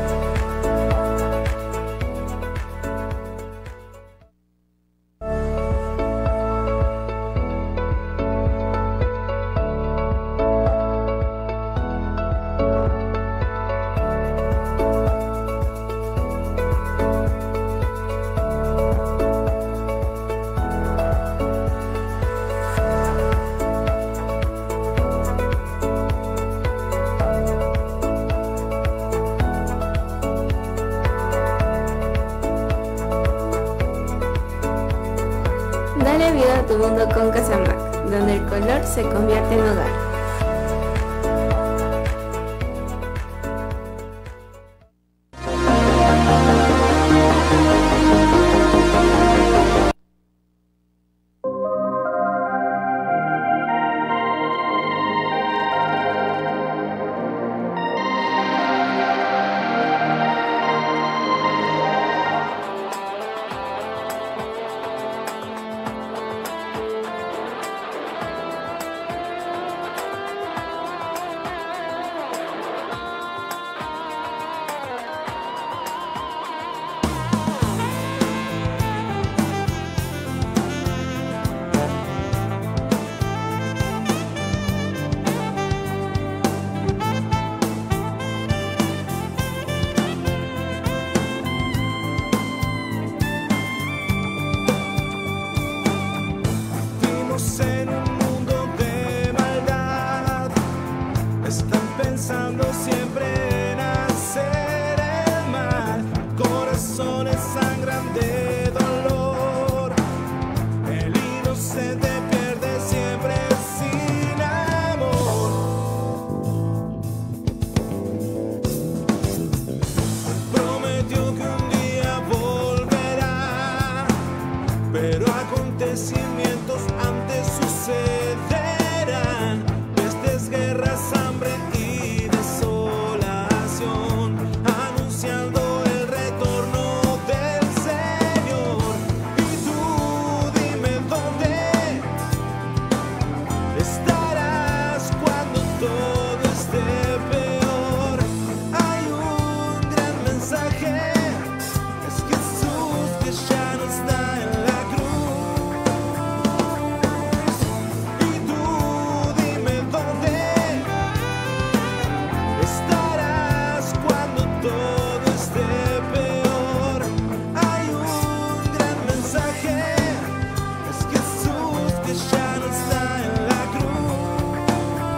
[SPEAKER 1] Dale vida a tu mundo con Casamac, donde el color se convierte en hogar.
[SPEAKER 18] se te pierde siempre sin amor. Prometió que un día volverá, pero acontecimientos antes sucederán. Pestes, guerras, hambre y desolación, anunciando el retorno del Señor. Y tú dime dónde estarás cuando todo esté peor. Hay un gran mensaje, es Jesús que ya no está en la cruz. Y tú dime dónde estarás cuando todo esté peor. Hay un gran mensaje, es Jesús que ya no está en la cruz.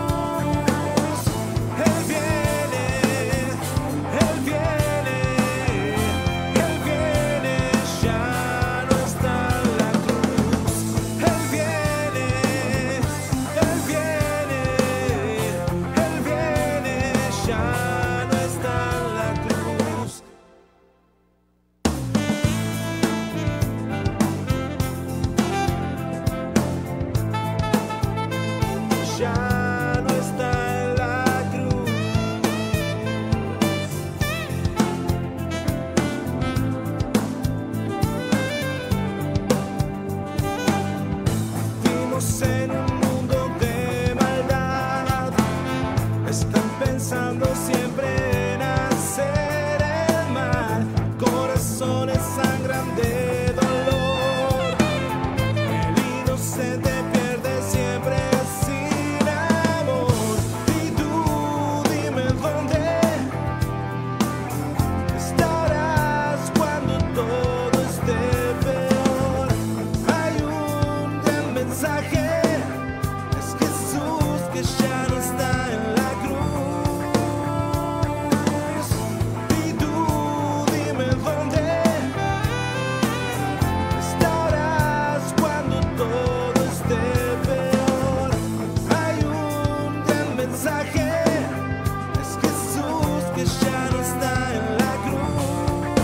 [SPEAKER 18] Él viene, Él viene, Él viene, ya no está en la cruz. Él viene, Él viene, Él viene, ya no está en la cruz. Ya no está en la cruz. Vivimos en un mundo de maldad, están pensando siempre en hacer el mal, corazones sangran de dolor, el inocente pierde siempre sin amor. Y tú dime dónde estarás cuando todo esté peor. Hay un gran mensaje, es Jesús que ya no está en la cruz. Y tú dime dónde estarás cuando todo esté peor. Hay un gran mensaje, es Jesús que ya no está en la cruz.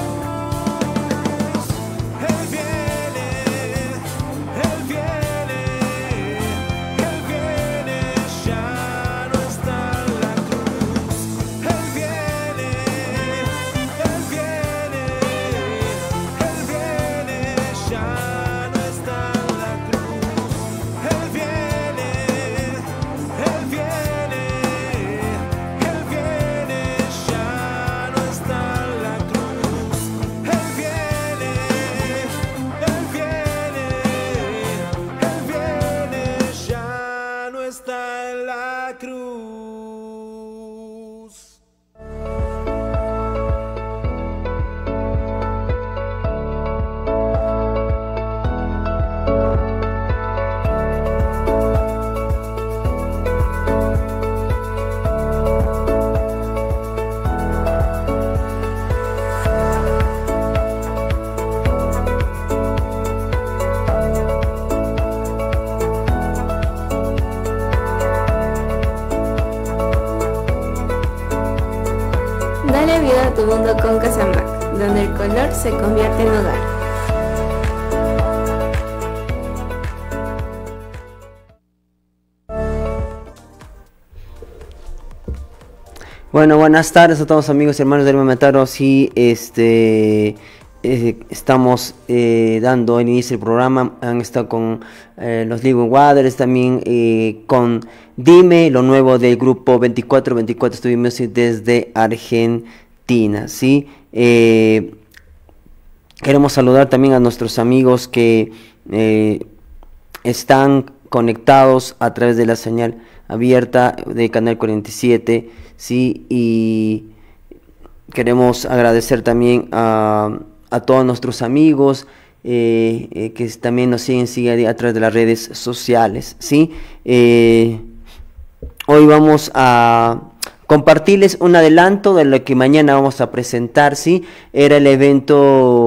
[SPEAKER 18] Él viene, Él viene, Él viene, ya no está en la cruz. Él viene, Él viene, Él viene, ya no está en la cruz. Él viene, Él viene, Él viene, ya no está en la cruz. Él viene, Él viene, Él viene, ya no está en la cruz.
[SPEAKER 1] Dale vida a tu mundo con Casamac, donde el color se convierte en hogar.
[SPEAKER 19] Bueno, buenas tardes a todos amigos y hermanos del Mamataro. Sí, este, eh, estamos eh, dando el inicio del programa. Han estado con eh, los Living Waters, también eh, con Dime, lo nuevo del grupo veinticuatro veinticuatro Studio Music desde Argentina. Sí, eh, queremos saludar también a nuestros amigos que eh, están conectados a través de la señal abierta de Canal cuarenta y siete. Sí, y queremos agradecer también a, a todos nuestros amigos eh, eh, que también nos siguen, siguen a través de las redes sociales. ¿Sí? Eh, hoy vamos a compartirles un adelanto de lo que mañana vamos a presentar. ¿Sí? Era el evento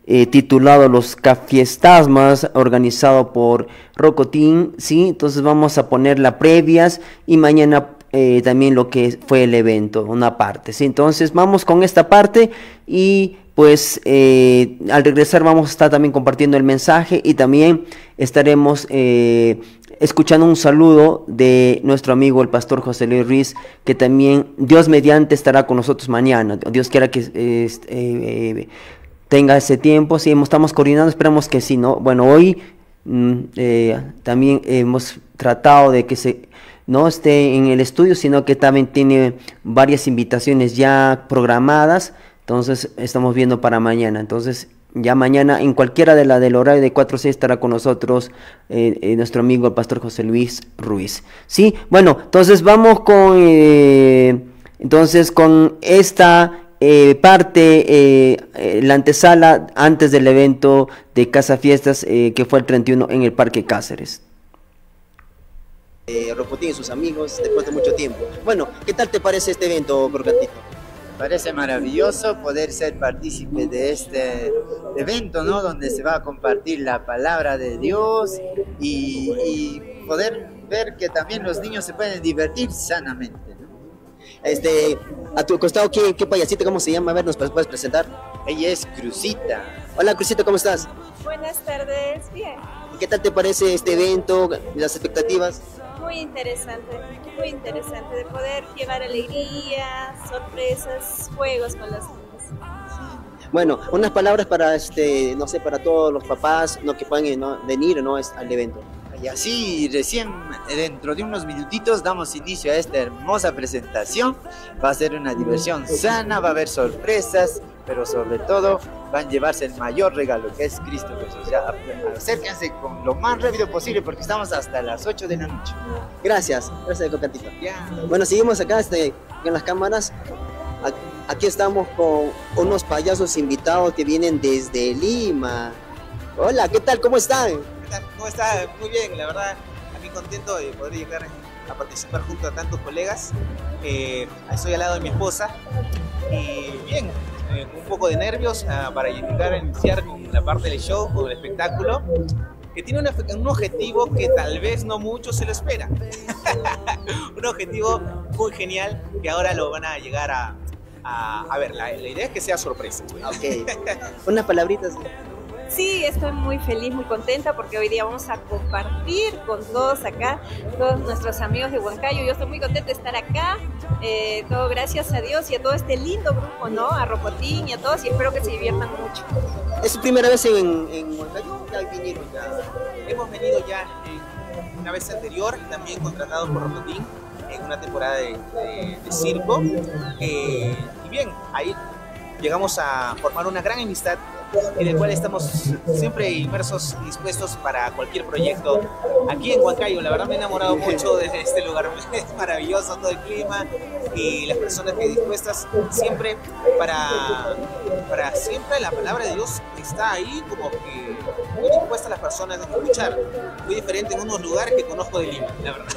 [SPEAKER 19] eh, titulado Los Cafiestasmas, organizado por Rocotín, ¿sí? Entonces vamos a poner las previas y mañana eh, también lo que fue el evento, una parte, ¿sí? Entonces vamos con esta parte y pues eh, al regresar vamos a estar también compartiendo el mensaje y también estaremos eh, escuchando un saludo de nuestro amigo el pastor José Luis Ruiz, que también Dios mediante estará con nosotros mañana. Dios quiera que eh, eh, tenga ese tiempo, si sí, estamos coordinando, esperamos que sí, ¿no? Bueno, hoy mm, eh, también hemos tratado de que se no esté en el estudio, sino que también tiene varias invitaciones ya programadas, entonces estamos viendo para mañana, entonces ya mañana en cualquiera de la del horario de cuatro a seis estará con nosotros eh, eh, nuestro amigo el pastor José Luis Ruiz. Sí, bueno, entonces vamos con eh, entonces con esta eh, parte, eh, eh, la antesala antes del evento de Casa Fiestas eh, que fue el treinta y uno en el Parque Cáceres.
[SPEAKER 20] Eh, Rocotín y sus amigos después de mucho tiempo. Bueno, ¿qué tal te parece este evento, Crocantito?
[SPEAKER 21] Parece maravilloso poder ser partícipe de este evento, ¿no? Donde se va a compartir la palabra de Dios y, y poder ver que también los niños se pueden divertir sanamente, ¿no?
[SPEAKER 20] Este, a tu costado, ¿qué, qué payasito, cómo se llama? A ver, ¿nos puedes presentar?
[SPEAKER 21] Ella es Crucita.
[SPEAKER 20] Hola, Crucita, ¿cómo estás?
[SPEAKER 22] Buenas tardes, bien.
[SPEAKER 20] ¿Qué tal te parece este evento, las expectativas?
[SPEAKER 22] Muy interesante, muy interesante de poder llevar alegría, sorpresas, juegos con los niños.
[SPEAKER 20] Bueno, unas palabras para, este, no sé, para todos los papás, no, que puedan ¿no? venir ¿no? al evento.
[SPEAKER 21] Y así, recién dentro de unos minutitos damos inicio a esta hermosa presentación. Va a ser una diversión sana, va a haber sorpresas, pero sobre todo van a llevarse el mayor regalo, que es Cristo Jesús. Ya, acérquense con lo más rápido posible porque estamos hasta las ocho de la noche.
[SPEAKER 20] Gracias, gracias, Cocantito. Bueno, seguimos acá este, en las cámaras. Aquí estamos con unos payasos invitados que vienen desde Lima. Hola, ¿qué tal? ¿Cómo están?
[SPEAKER 23] ¿Cómo está? Muy bien, la verdad, a mí contento de poder llegar a participar junto a tantos colegas. Eh, estoy al lado de mi esposa y bien, eh, un poco de nervios uh, para llegar a iniciar con la parte del show o del espectáculo, que tiene una, un objetivo que tal vez no mucho se lo espera. Un objetivo muy genial que ahora lo van a llegar a, a, a ver, la, la idea es que sea sorpresa.
[SPEAKER 20] Ok, unas palabritas.
[SPEAKER 22] Sí, estoy muy feliz, muy contenta porque hoy día vamos a compartir con todos acá, todos nuestros amigos de Huancayo. Yo estoy muy contenta de estar acá, eh, todo gracias a Dios y a todo este lindo grupo, ¿no? A Rocotín y a todos, y espero que se diviertan mucho.
[SPEAKER 20] ¿Es su primera vez en, en Huancayo? ¿Ya vinieron ya?
[SPEAKER 23] Hemos venido ya eh, una vez anterior, también contratados por Rocotín en una temporada de, de, de circo. Eh, y bien, ahí llegamos a formar una gran amistad en el cual estamos siempre inmersos y dispuestos para cualquier proyecto aquí en Huancayo. La verdad me he enamorado mucho de este lugar, es maravilloso todo el clima y las personas que dispuestas siempre para, para siempre la palabra de Dios está ahí como que muy dispuesta a las personas a escuchar, muy diferente en unos lugares que conozco de Lima, la verdad.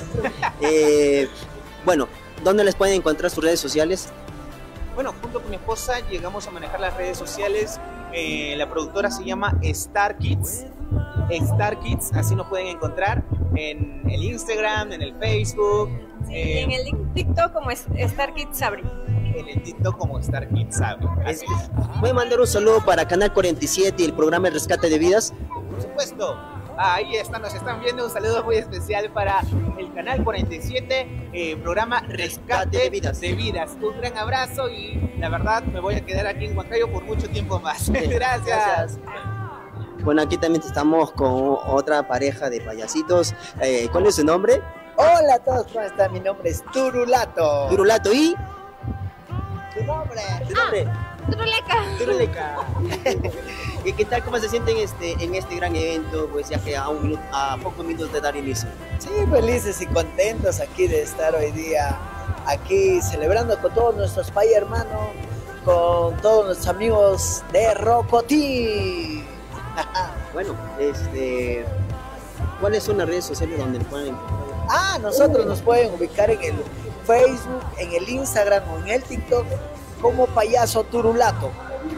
[SPEAKER 20] Eh, bueno, ¿dónde les pueden encontrar sus redes sociales?
[SPEAKER 23] Bueno, junto con mi esposa llegamos a manejar las redes sociales. Eh, la productora se llama Star Kids. Star Kids, así nos pueden encontrar en el Instagram, en el Facebook.
[SPEAKER 22] Sí,
[SPEAKER 23] eh,
[SPEAKER 22] en el TikTok como es Star Kids Sabri.
[SPEAKER 23] En el TikTok como Star Kids Sabri. Así es.
[SPEAKER 20] Voy a mandar un saludo para Canal cuarenta y siete y el programa El Rescate de Vidas.
[SPEAKER 23] Por supuesto. Ah, ahí están, nos están viendo. Un saludo muy especial para el Canal cuarenta y siete, eh, programa Rescate de Vidas. de Vidas. Un gran abrazo y la verdad me voy a quedar aquí en Huancayo por mucho tiempo más. Gracias.
[SPEAKER 20] Gracias. Bueno, aquí también estamos con otra pareja de payasitos. Eh, ¿Cuál es su nombre?
[SPEAKER 21] Hola a todos, ¿cómo están? Mi nombre es Turulato.
[SPEAKER 20] Turulato, ¿y?
[SPEAKER 21] ¿Tu nombre?
[SPEAKER 20] ¿Tu nombre?
[SPEAKER 22] Turuleca.
[SPEAKER 20] Turuleca. ¿Y qué tal, cómo se sienten este, en este gran evento, pues ya que a, un minuto, a pocos minutos de dar inicio?
[SPEAKER 21] Sí, felices y contentos aquí de estar hoy día aquí celebrando con todos nuestros pay hermanos, con todos nuestros amigos de Rocotín.
[SPEAKER 20] Bueno, este, ¿cuáles son las redes sociales donde pueden encontrar?
[SPEAKER 21] Ah, nosotros nos pueden ubicar en el Facebook, en el Instagram o en el TikTok como Payaso Turulato.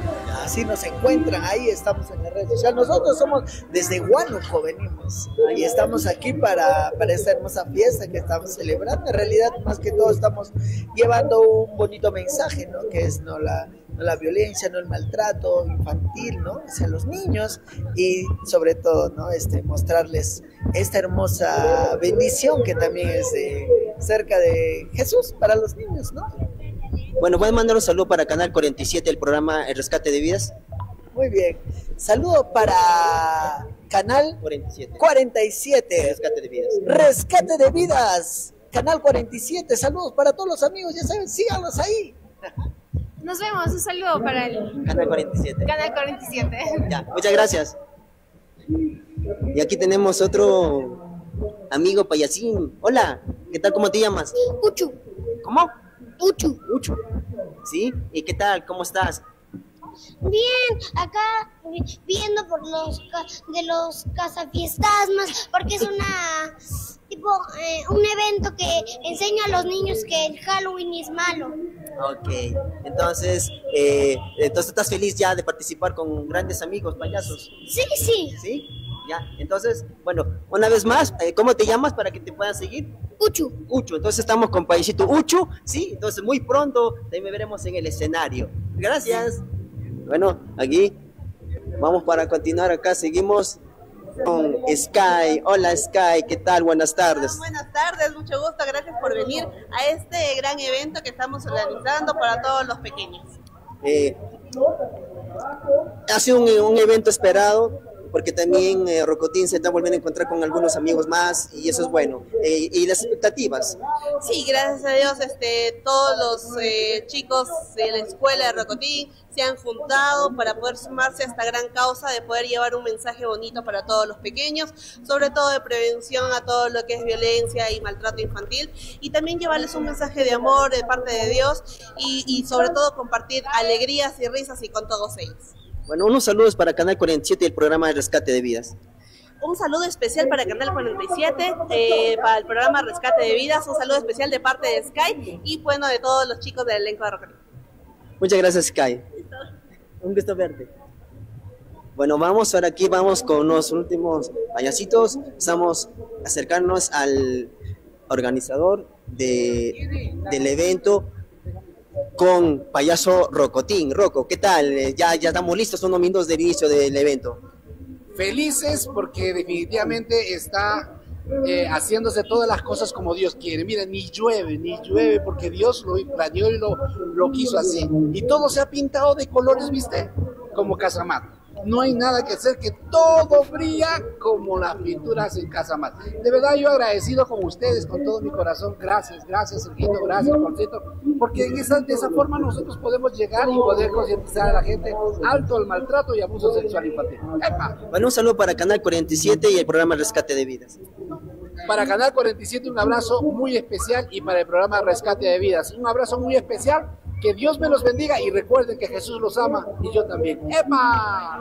[SPEAKER 2] así nos encuentran, ahí estamos en las redes sociales. Nosotros somos desde Huánuco, venimos y estamos aquí para, para esta hermosa fiesta que estamos celebrando. En realidad, más que todo, estamos llevando un bonito mensaje, ¿no? Que es no la, no la violencia, no el maltrato infantil, ¿no? Hacia los niños y sobre todo, ¿no? Este, mostrarles esta hermosa bendición que también es de, cerca de Jesús para los niños, ¿no?
[SPEAKER 20] Bueno, voy a mandar un saludo para Canal cuarenta y siete, el programa El Rescate de Vidas.
[SPEAKER 2] Muy bien. Saludo para Canal
[SPEAKER 20] cuarenta y siete.
[SPEAKER 2] cuarenta y siete.
[SPEAKER 20] Rescate de Vidas.
[SPEAKER 2] Rescate de Vidas. Canal cuarenta y siete. Saludos para todos los amigos. Ya saben, síganlos ahí.
[SPEAKER 4] Nos vemos. Un saludo para el
[SPEAKER 20] Canal cuarenta y siete.
[SPEAKER 4] Canal cuarenta y siete.
[SPEAKER 20] Ya, muchas gracias. Y aquí tenemos otro amigo payasín. Hola, ¿qué tal? ¿Cómo te llamas?
[SPEAKER 4] Uchu.
[SPEAKER 20] ¿Cómo?
[SPEAKER 4] Uchu.
[SPEAKER 20] Uchu. ¿Sí? ¿Y qué tal? ¿Cómo estás?
[SPEAKER 4] Bien, acá viendo por los de los cazafiestasmas, porque es una tipo eh, un evento que enseña a los niños que el Halloween es malo.
[SPEAKER 20] Ok, entonces, eh, entonces estás feliz ya de participar con grandes amigos payasos.
[SPEAKER 4] Sí, sí.
[SPEAKER 20] ¿Sí? Ya, entonces, bueno, una vez más, eh, ¿cómo te llamas para que te puedan seguir?
[SPEAKER 4] Uchu.
[SPEAKER 20] Uchu, entonces estamos con payasito Uchu, ¿sí? Entonces muy pronto también me veremos en el escenario. Gracias. Bueno, aquí vamos para continuar acá, seguimos con Sky. Hola Sky, ¿qué tal? Buenas tardes.
[SPEAKER 5] Hola, buenas tardes, mucho gusto, gracias por venir a este gran evento que estamos organizando para todos los pequeños.
[SPEAKER 20] Eh, ha sido un, un evento esperado, porque también eh, Rocotín se está volviendo a encontrar con algunos amigos más y eso es bueno. Eh, ¿Y las expectativas?
[SPEAKER 5] Sí, gracias a Dios este, todos los eh, chicos de la escuela de Rocotín se han juntado para poder sumarse a esta gran causa de poder llevar un mensaje bonito para todos los pequeños, sobre todo de prevención a todo lo que es violencia y maltrato infantil, y también llevarles un mensaje de amor de parte de Dios y, y sobre todo compartir alegrías y risas y con todos ellos.
[SPEAKER 20] Bueno, unos saludos para Canal cuarenta y siete y el programa de Rescate de Vidas.
[SPEAKER 5] Un saludo especial para Canal cuarenta y siete, eh, para el programa Rescate de Vidas, un saludo especial de parte de Sky y bueno, de todos los chicos del elenco de Rocotín.
[SPEAKER 20] Muchas gracias, Sky. Un gusto verte. Bueno, vamos ahora aquí, vamos con los últimos payasitos. Estamos acercándonos al organizador de, del evento con payaso Rocotín. Rocco, ¿qué tal? Ya, ya estamos listos, unos minutos del inicio del evento.
[SPEAKER 24] Felices porque definitivamente está eh, haciéndose todas las cosas como Dios quiere. Mira, ni llueve, ni llueve porque Dios lo planeó y lo, lo quiso así. Y todo se ha pintado de colores, ¿viste? Como Casamat. No hay nada que hacer, que todo brilla como las pinturas en Casamat. De verdad, yo agradecido con ustedes, con todo mi corazón. Gracias, gracias, Sergito, gracias, Porcito. Porque en esa, de esa forma nosotros podemos llegar y poder concientizar a la gente alto el maltrato y abuso sexual infantil. ¡Epa!
[SPEAKER 20] Bueno, un saludo para Canal cuarenta y siete y el programa Rescate de Vidas.
[SPEAKER 24] Para Canal cuarenta y siete un abrazo muy especial y para el programa Rescate de Vidas un abrazo muy especial. Que Dios me los bendiga y recuerden que Jesús los ama y yo también. ¡Epa!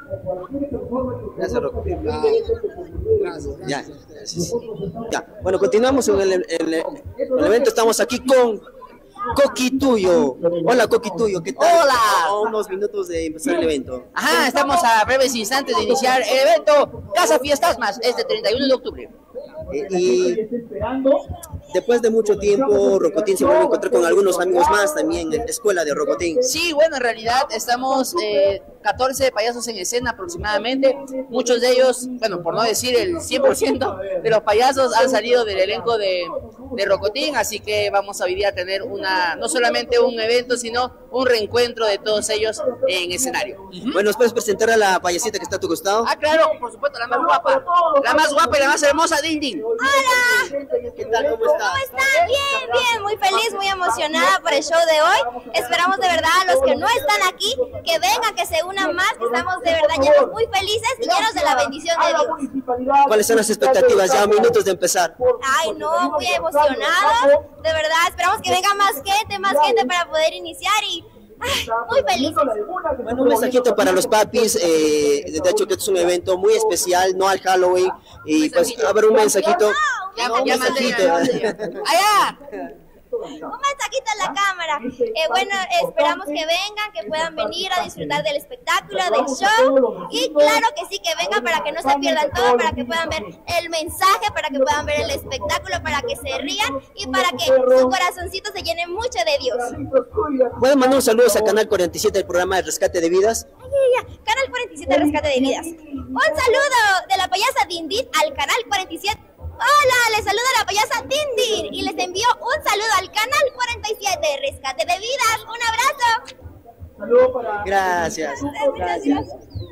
[SPEAKER 20] Gracias, Rocco. Gracias. Ya, gracias. Ya. Bueno, continuamos en el, el, el evento. Estamos aquí con Coquituyo. Hola, Coquituyo, ¿qué tal?
[SPEAKER 25] Hola.
[SPEAKER 20] A unos minutos de empezar el evento.
[SPEAKER 25] Ajá, estamos a breves instantes de iniciar el evento Cazafiestasmas, este treinta y uno de octubre.
[SPEAKER 20] Eh, y después de mucho tiempo, Rocotín se vuelve a encontrar con algunos amigos más también en la escuela de Rocotín.
[SPEAKER 25] Sí, bueno, en realidad estamos eh, catorce payasos en escena aproximadamente. Muchos de ellos, bueno, por no decir el cien por ciento de los payasos han salido del elenco de, de Rocotín, así que vamos a vivir a tener una, no solamente un evento, sino un reencuentro de todos ellos en escenario.
[SPEAKER 20] Uh-huh. Bueno, ¿nos puedes presentar a la payasita que está a tu costado?
[SPEAKER 25] Ah, claro, por supuesto, la más guapa, la más guapa y la más hermosa, Ding Ding.
[SPEAKER 4] ¡Hola!
[SPEAKER 20] ¿Qué tal? ¿Cómo estás?
[SPEAKER 4] ¿Cómo están? Bien, bien, muy feliz, muy emocionada por el show de hoy. Esperamos de verdad a los que no están aquí, que vengan, que se unan más, que estamos de verdad llenos muy felices y llenos de la bendición de Dios.
[SPEAKER 20] ¿Cuáles son las expectativas? Ya minutos de empezar.
[SPEAKER 4] Ay, no, muy emocionada, de verdad, esperamos que venga más gente, más gente para poder iniciar y ay, muy felices.
[SPEAKER 20] Bueno, un mensajito para los papis, eh, de hecho que este es un evento muy especial, no al Halloween, y pues a ver un mensajito.
[SPEAKER 25] Ya, no, ya, un mensajito. Allá.
[SPEAKER 6] Un mensajito en la cámara. Eh, bueno, esperamos que vengan, que puedan venir a disfrutar del espectáculo, del show. Y claro que sí, que vengan para que no se pierdan todo, para que puedan ver el mensaje, para que puedan ver el espectáculo, para que se rían y para que su corazoncito se llene mucho de Dios.
[SPEAKER 20] Bueno, mandar un saludo a Canal cuarenta y siete del programa de Rescate de Vidas.
[SPEAKER 6] Ay, ay, ay. Canal cuarenta y siete Rescate de Vidas. Un saludo de la payasa Dindin al Canal cuarenta y siete. Hola, les saluda la payasa Dindin y les envío un saludo al Canal cuarenta y siete Rescate de Vidas. Un abrazo.
[SPEAKER 20] Gracias. Gracias.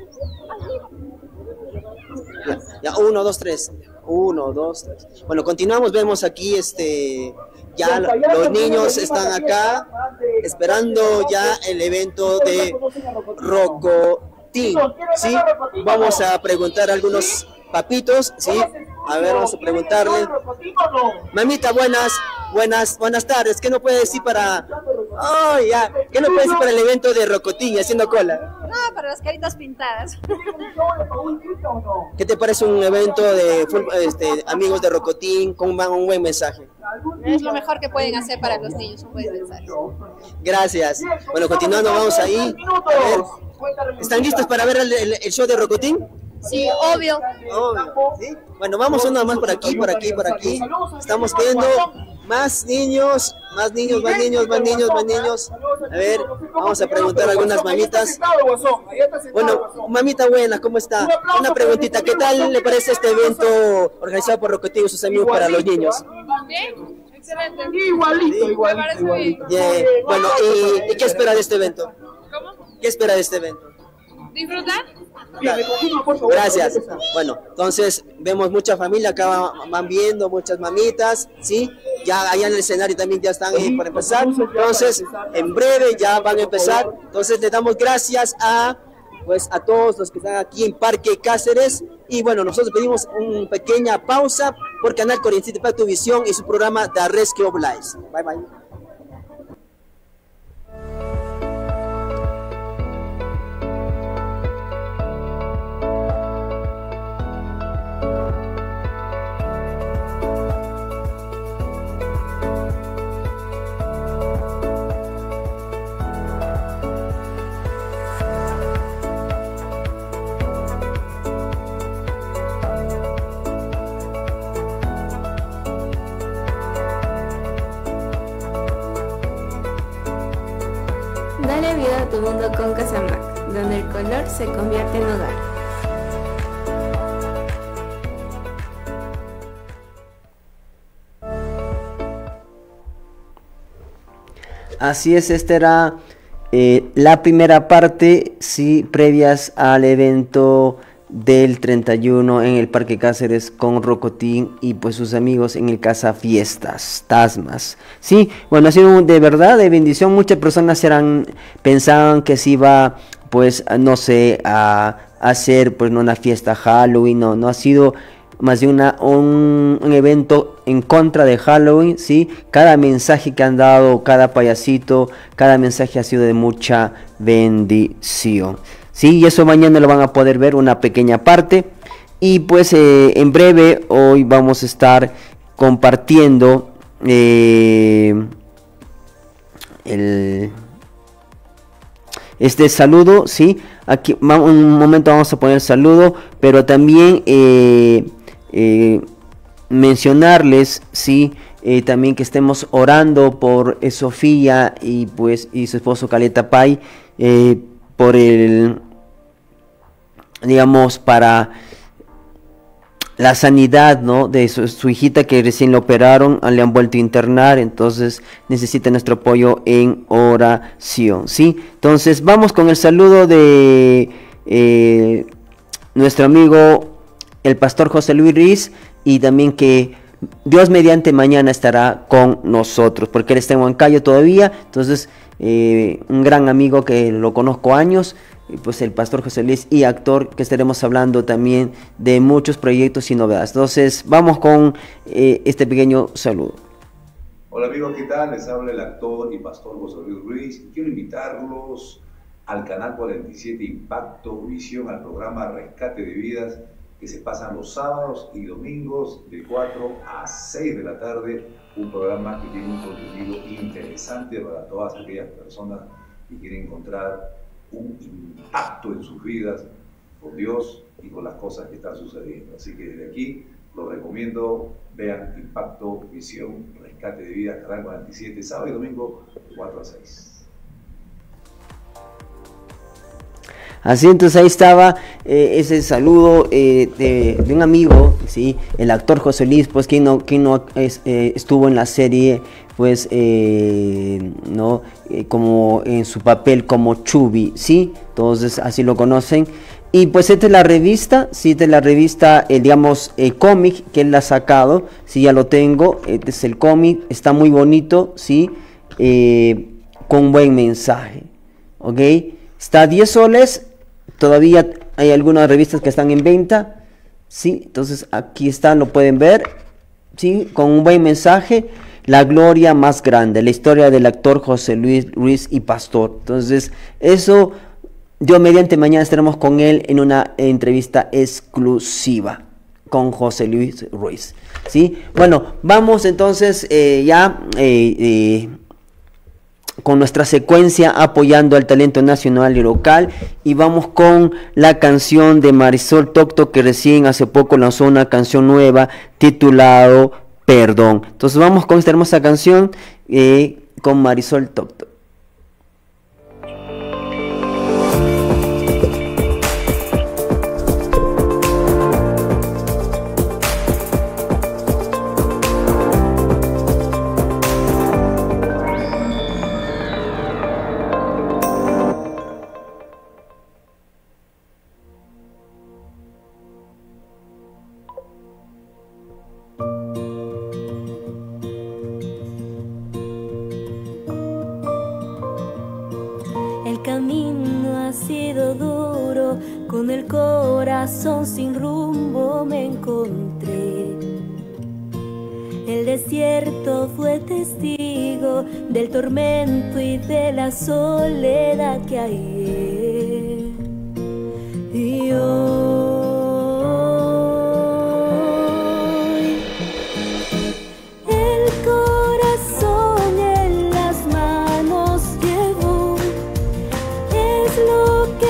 [SPEAKER 20] Ya, ya, uno, dos, tres. Uno, dos, tres. Bueno, continuamos. Vemos aquí este. Ya los niños están acá esperando ya el evento de Rocotín, ¿sí? Vamos a preguntar a algunos papitos, ¿sí? A ver, vamos a preguntarle. Mamita, buenas, buenas, buenas tardes. ¿Qué no puede decir para... Oh, ya. ¿Qué no puede decir para el evento de Rocotín haciendo cola?
[SPEAKER 22] No, para las caritas pintadas.
[SPEAKER 20] ¿Qué te parece un evento de este, amigos de Rocotín con un buen mensaje?
[SPEAKER 22] Es lo mejor que pueden hacer para los niños, un buen mensaje.
[SPEAKER 20] Gracias. Bueno, continuando, vamos ahí. A ver. ¿Están listos para ver el, el, el show de Rocotín?
[SPEAKER 22] Sí, obvio.
[SPEAKER 20] Obvio, ¿sí? Bueno, vamos uno más por aquí, por aquí, por aquí. Estamos viendo más niños, más niños, más niños, más niños, más niños. A ver, vamos a preguntar a algunas mamitas. Bueno, mamita buena, ¿cómo está? Una preguntita, ¿qué tal le parece este evento organizado por Rocotín y sus amigos para los niños?
[SPEAKER 22] Bien, excelente.
[SPEAKER 24] Igualito, igualito.
[SPEAKER 22] Me parece bien.
[SPEAKER 20] Bien. Bueno, ¿y, ¿y qué espera de este evento?
[SPEAKER 22] ¿Cómo?
[SPEAKER 20] ¿Qué espera de este evento?
[SPEAKER 22] ¿Disfrutar?
[SPEAKER 20] Gracias. Bueno, entonces vemos mucha familia, acá van viendo muchas mamitas, ¿sí? Ya allá en el escenario también ya están ahí para empezar. Entonces, en breve ya van a empezar. Entonces, le damos gracias a, pues, a todos los que están aquí en Parque Cáceres. Y bueno, nosotros pedimos una pequeña pausa por Canal cuarenta y siete para tu visión y su programa The Rescue of Lives. Bye, bye.
[SPEAKER 1] Dale vida a tu mundo con Casamac, donde el color se convierte en hogar.
[SPEAKER 19] Así es, esta era eh, la primera parte, sí, previas al evento del treinta y uno en el Parque Cáceres con Rocotín y pues sus amigos en el Casa Fiestas, Tasmas. Sí, bueno, ha sido de verdad de bendición. Muchas personas serán, pensaban que se iba, pues, no sé, a hacer pues no una fiesta Halloween, no, no ha sido más de una, un, un evento en contra de Halloween, ¿sí? Cada mensaje que han dado, cada payasito, cada mensaje ha sido de mucha bendición. Sí, y eso mañana lo van a poder ver, una pequeña parte. Y pues eh, en breve hoy vamos a estar compartiendo eh, el, este saludo, sí. Aquí un momento vamos a poner saludo, pero también eh, eh, mencionarles, sí, eh, también que estemos orando por eh, Sofía y pues y su esposo Caleta Pay. Eh, por el, digamos, para la sanidad, ¿no? De su, su hijita que recién la operaron, le han vuelto a internar, entonces necesita nuestro apoyo en oración, ¿sí? Entonces vamos con el saludo de eh, nuestro amigo el pastor José Luis Riz, y también que Dios mediante mañana estará con nosotros, porque él está en Huancayo todavía. Entonces Eh, un gran amigo que lo conozco años, y pues el pastor José Luis, y actor, que estaremos hablando también de muchos proyectos y novedades. Entonces vamos con eh, este pequeño saludo.
[SPEAKER 9] Hola amigos, ¿qué tal? Les habla el actor y pastor José Luis Ruiz. Quiero invitarlos al canal cuarenta y siete Impacto Visión, al programa Rescate de Vidas, que se pasan los sábados y domingos de cuatro a seis de la tarde, un programa que tiene un contenido interesante para todas aquellas personas que quieren encontrar un impacto en sus vidas con Dios y con las cosas que están sucediendo. Así que desde aquí lo recomiendo, vean Impacto, Visión, Rescate de Vida, Canal cuarenta y siete, sábado y domingo de cuatro a seis.
[SPEAKER 19] Así, entonces ahí estaba eh, ese saludo eh, de, de un amigo, ¿sí? El actor José Luis, pues quien no, quien no es, eh, estuvo en la serie, pues, eh, ¿no? Eh, como en su papel como Chubby, ¿sí? Entonces así lo conocen. Y pues esta es la revista, sí, esta es la revista, eh, digamos, eh, cómic que él ha sacado, sí, ya lo tengo, este es el cómic, está muy bonito, sí, eh, con buen mensaje, ¿ok? Está a diez soles. Todavía hay algunas revistas que están en venta, sí, entonces aquí está, lo pueden ver, sí, con un buen mensaje, La Gloria Más Grande, la historia del actor José Luis Ruiz y Pastor. Entonces, eso, yo mediante mañana estaremos con él en una entrevista exclusiva con José Luis Ruiz, sí. Bueno, vamos entonces eh, ya eh, eh, con nuestra secuencia apoyando al talento nacional y local, y vamos con la canción de Marisol Tocto, que recién hace poco lanzó una canción nueva titulado Perdón. Entonces vamos con esta hermosa canción eh, con Marisol Tocto.
[SPEAKER 10] Con el corazón sin rumbo me encontré. El desierto fue testigo del tormento y de la soledad que hay. Y hoy el corazón en las manos llevo. Es lo que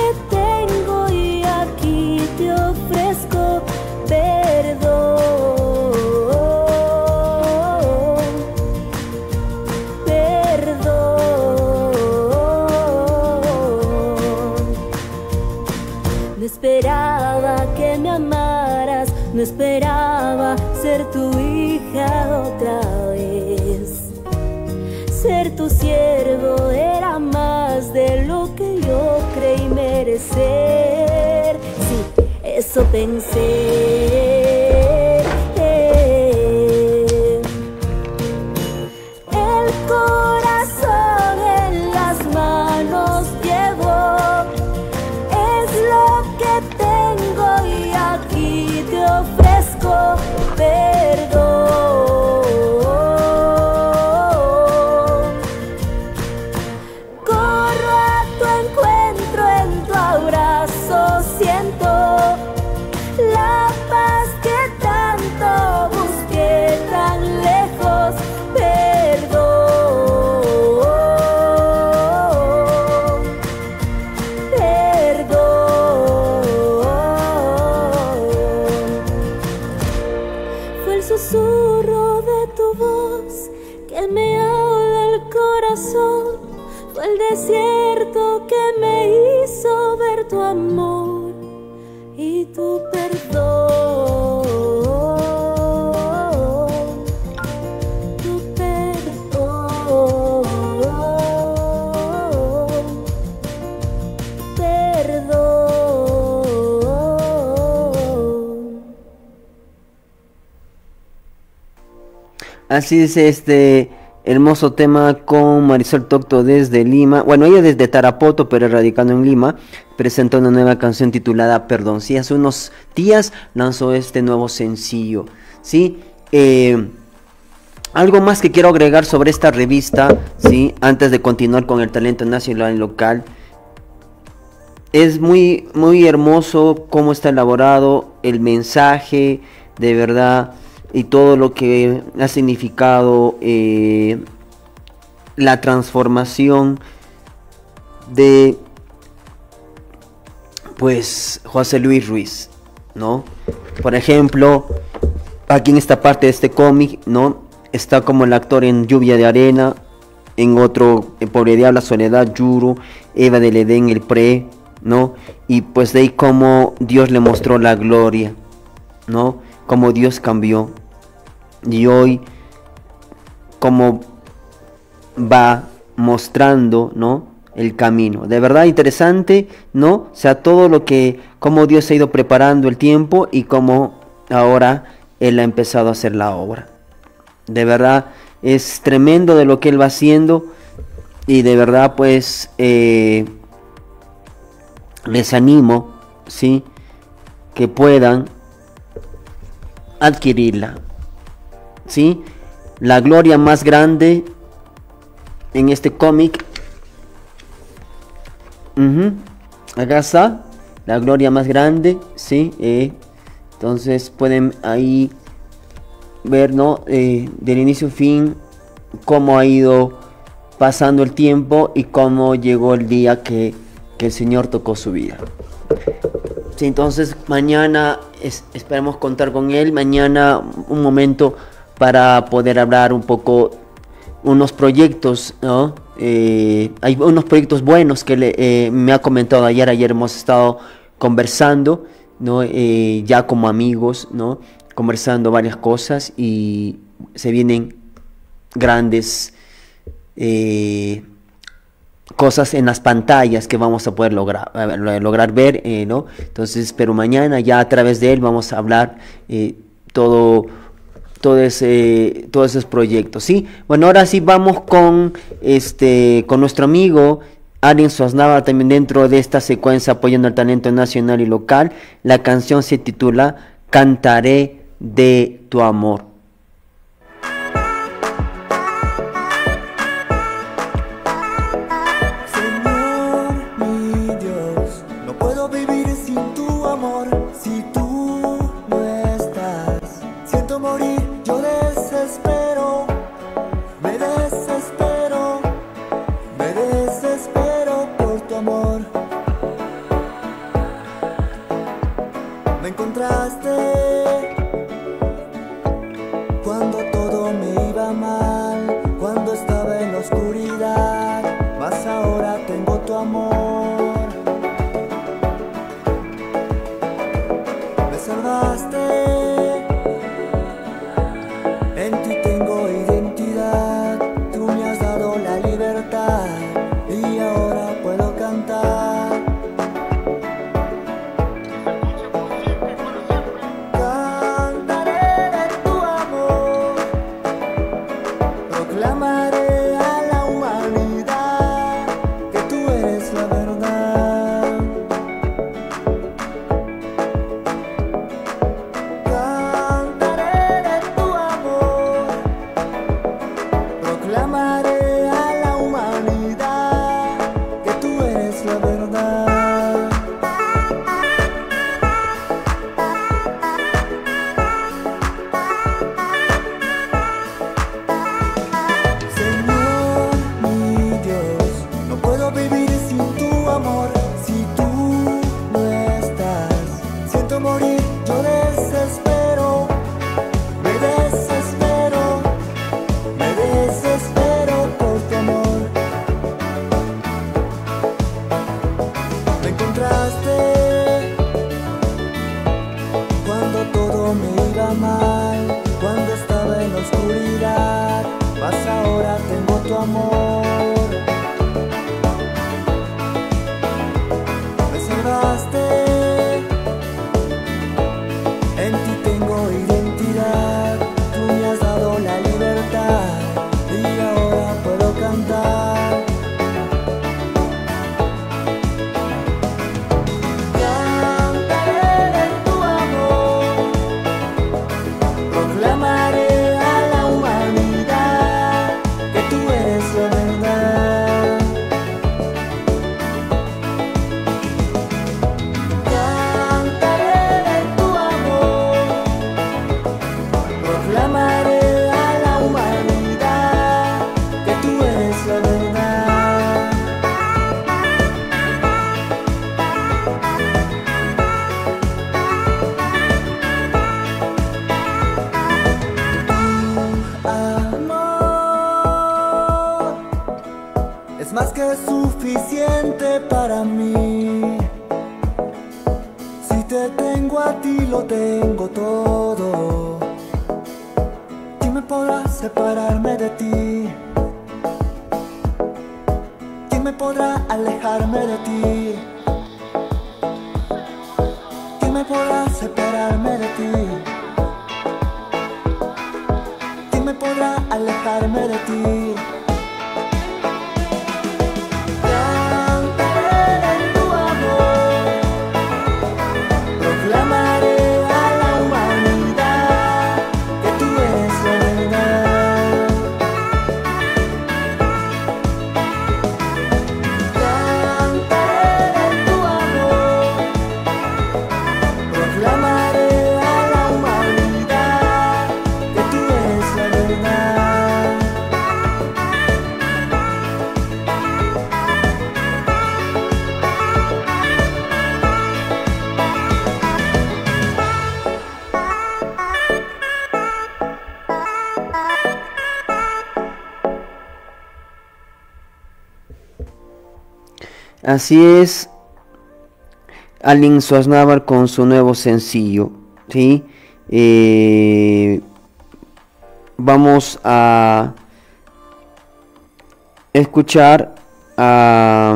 [SPEAKER 10] no esperaba ser tu hija otra vez. Ser tu siervo era más de lo que yo creí merecer. Sí, eso pensé. El corazón en las manos llevo. Es lo que tengo y aquí te ofrezco perdón. Corro a tu encuentro, en tu abrazo siento la paz que tanto busqué tan lejos. Perdón, perdón. Fue el susurro de tu voz que me habla el corazón. Fue el desierto que me hizo ver tu amor y tu perdón. Tu perdón. Perdón.
[SPEAKER 19] Así es este hermoso tema con Marisol Tocto desde Lima. Bueno, ella desde Tarapoto, pero radicando en Lima, presentó una nueva canción titulada Perdón. Sí, hace unos días lanzó este nuevo sencillo. Sí, eh, algo más que quiero agregar sobre esta revista, sí, antes de continuar con el talento nacional y local. es muy, muy hermoso cómo está elaborado el mensaje, de verdad, y todo lo que ha significado eh, la transformación de, pues, José Luis Ruiz, ¿no? Por ejemplo, aquí en esta parte de este cómic, ¿no? Está como el actor en Lluvia de Arena, en otro, en Pobre Diabla, Soledad, Yuru, Eva del Edén, El Pre, ¿no? Y pues de ahí como Dios le mostró la gloria, ¿no? Como Dios cambió. Y hoy, como va mostrando, ¿no? El camino. De verdad interesante, ¿no? O sea, todo lo que, como Dios ha ido preparando el tiempo y como ahora Él ha empezado a hacer la obra. De verdad es tremendo de lo que Él va haciendo y de verdad pues eh, les animo, ¿sí? Que puedan adquirirla, ¿sí? La gloria más grande en este cómic. Uh-huh. Acá está la gloria más grande, ¿sí? Eh, entonces pueden ahí ver, ¿no? Eh, del inicio a fin cómo ha ido pasando el tiempo y cómo llegó el día que, que el Señor tocó su vida. Sí, entonces mañana es, esperamos contar con Él. Mañana un momento para poder hablar un poco unos proyectos, ¿no? Eh, hay unos proyectos buenos que le, eh, me ha comentado ayer, ayer hemos estado conversando, ¿no? Eh, ya como amigos, ¿no? Conversando varias cosas y se vienen grandes eh, cosas en las pantallas que vamos a poder lograr, lograr ver, eh, ¿no? Entonces, pero mañana ya a través de él vamos a hablar eh, todo todo ese, todos esos proyectos, ¿sí? Bueno, ahora sí vamos con este con nuestro amigo Allen Suaznava, también dentro de esta secuencia apoyando el talento nacional y local. La canción se titula Cantaré de tu amor.
[SPEAKER 18] Señor, mi Dios, no puedo vivir sin tu amor. Si tú no estás, siento morir. Yo desespero, me desespero, me desespero por tu amor. Me encontraste cuando todo me iba mal, cuando estaba en la oscuridad, mas ahora tengo tu amor. Me salvaste. En ti tengo identidad, tú me has dado la libertad y ahora puedo cantar. Cantaré de tu amor, proclamaré a la humanidad que tú eres la verdad. Cantaré de tu amor, proclamaré a la humanidad que tú eres la verdad. Señor, mi Dios, no puedo vivir sin tu amor. Si tú no estás, siento morir. Yo desespero, me desespero, me desespero por tu amor. Me encontraste cuando todo me iba mal, cuando estaba en la oscuridad, mas ahora tengo tu amor. Me salvaste, en ti tengo identidad, tú me has dado la libertad y ahora puedo cantar. Cantaré de tu amor, proclamaré a la humanidad que tú eres la verdad.
[SPEAKER 8] suficiente para mí. Si te tengo a ti, lo tengo todo. ¿Quién me podrá separarme de ti? ¿Quién me podrá alejarme de ti? ¿Quién me podrá separarme de ti? ¿Quién me podrá alejarme de ti?
[SPEAKER 19] Así es, Alin Swaznavar con su nuevo sencillo, ¿sí? Eh, vamos a escuchar a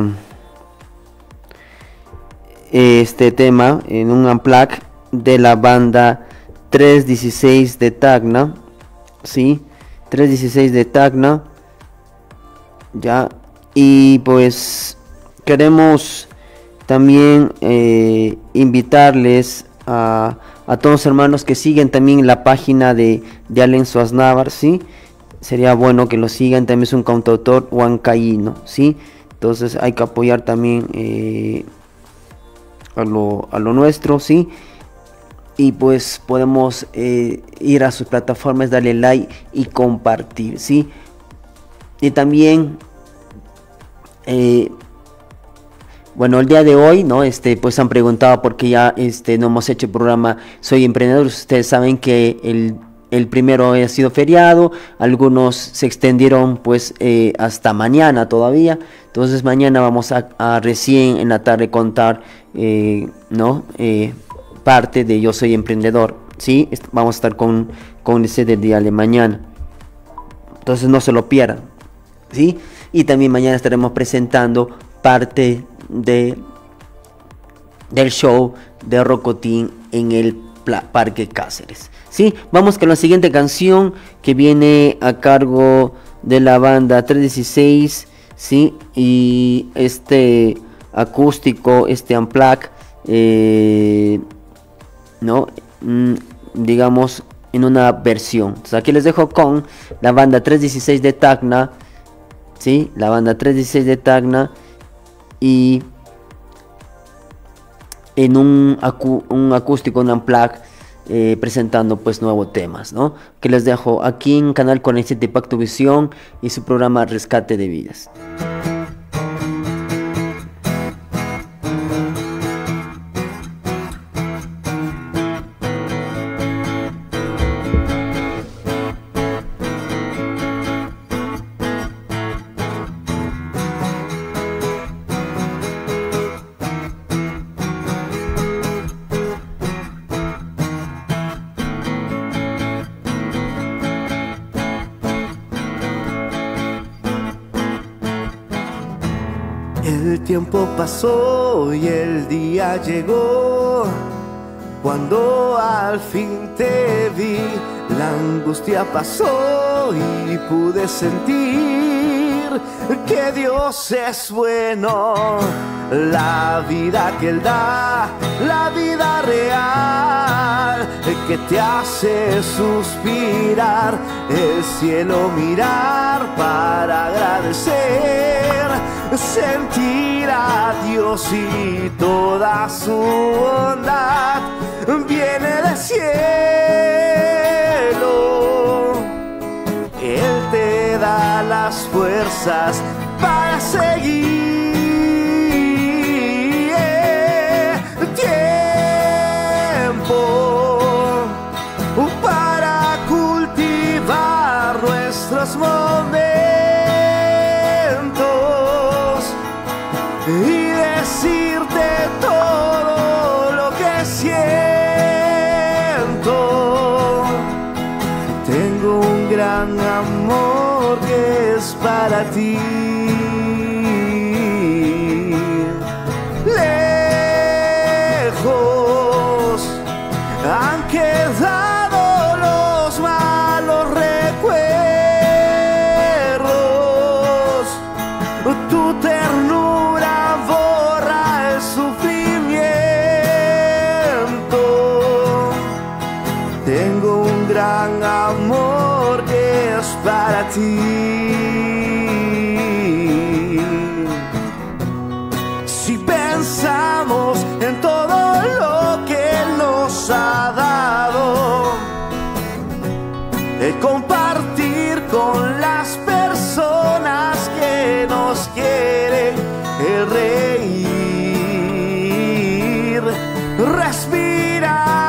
[SPEAKER 19] este tema en un unplug de la banda tres dieciséis de Tacna, ¿sí? tres dieciséis de Tacna, ya, y pues queremos también eh, invitarles a, a todos los hermanos que siguen también la página de, de Allen Swaznavar, ¿sí? Sería bueno que lo sigan, también es un cantautor huancaíno, ¿sí? Entonces hay que apoyar también eh, a, lo, a lo nuestro, ¿sí? Y pues podemos eh, ir a sus plataformas, darle like y compartir, ¿sí? Y también eh, bueno, el día de hoy, ¿no? Este, pues han preguntado por qué ya este, no hemos hecho el programa Soy Emprendedor. Ustedes saben que el, el primero ha sido feriado, algunos se extendieron pues eh, hasta mañana todavía. Entonces mañana vamos a, a recién en la tarde contar, eh, ¿no? Eh, parte de Yo Soy Emprendedor, ¿sí? Vamos a estar con, con ese del día de mañana. Entonces no se lo pierdan, ¿sí? Y también mañana estaremos presentando parte de del show de Rocotín en el Parque Cáceres, ¿sí? Vamos con la siguiente canción que viene a cargo de la banda tres dieciséis, ¿sí? Y este acústico, este unplug, eh, ¿no? Mm, digamos en una versión. Entonces aquí les dejo con la banda tres dieciséis de Tacna, ¿sí? La banda tres dieciséis de Tacna, y en un, acu un acústico, un unplug, eh, presentando pues nuevos temas, ¿no? Que les dejo aquí en Canal cuarenta y siete Pacto Visión y su programa Rescate de Vidas.
[SPEAKER 18] El tiempo pasó y el día llegó, cuando al fin te vi, la angustia pasó y pude sentir que Dios es bueno. La vida que Él da, la vida real, que te hace suspirar, el cielo mirar para agradecer, sentir a Dios y toda su bondad viene del cielo. Él te da las fuerzas para seguir. Tiempo para cultivar nuestros momentos
[SPEAKER 8] gran amor que es para ti. Lejos han quedado los malos recuerdos, tu ternura borra el sufrimiento. Tengo un gran amor que es para ti. Si pensamos en todo lo que nos ha dado, el compartir con las personas que nos quieren, el reír, respirar.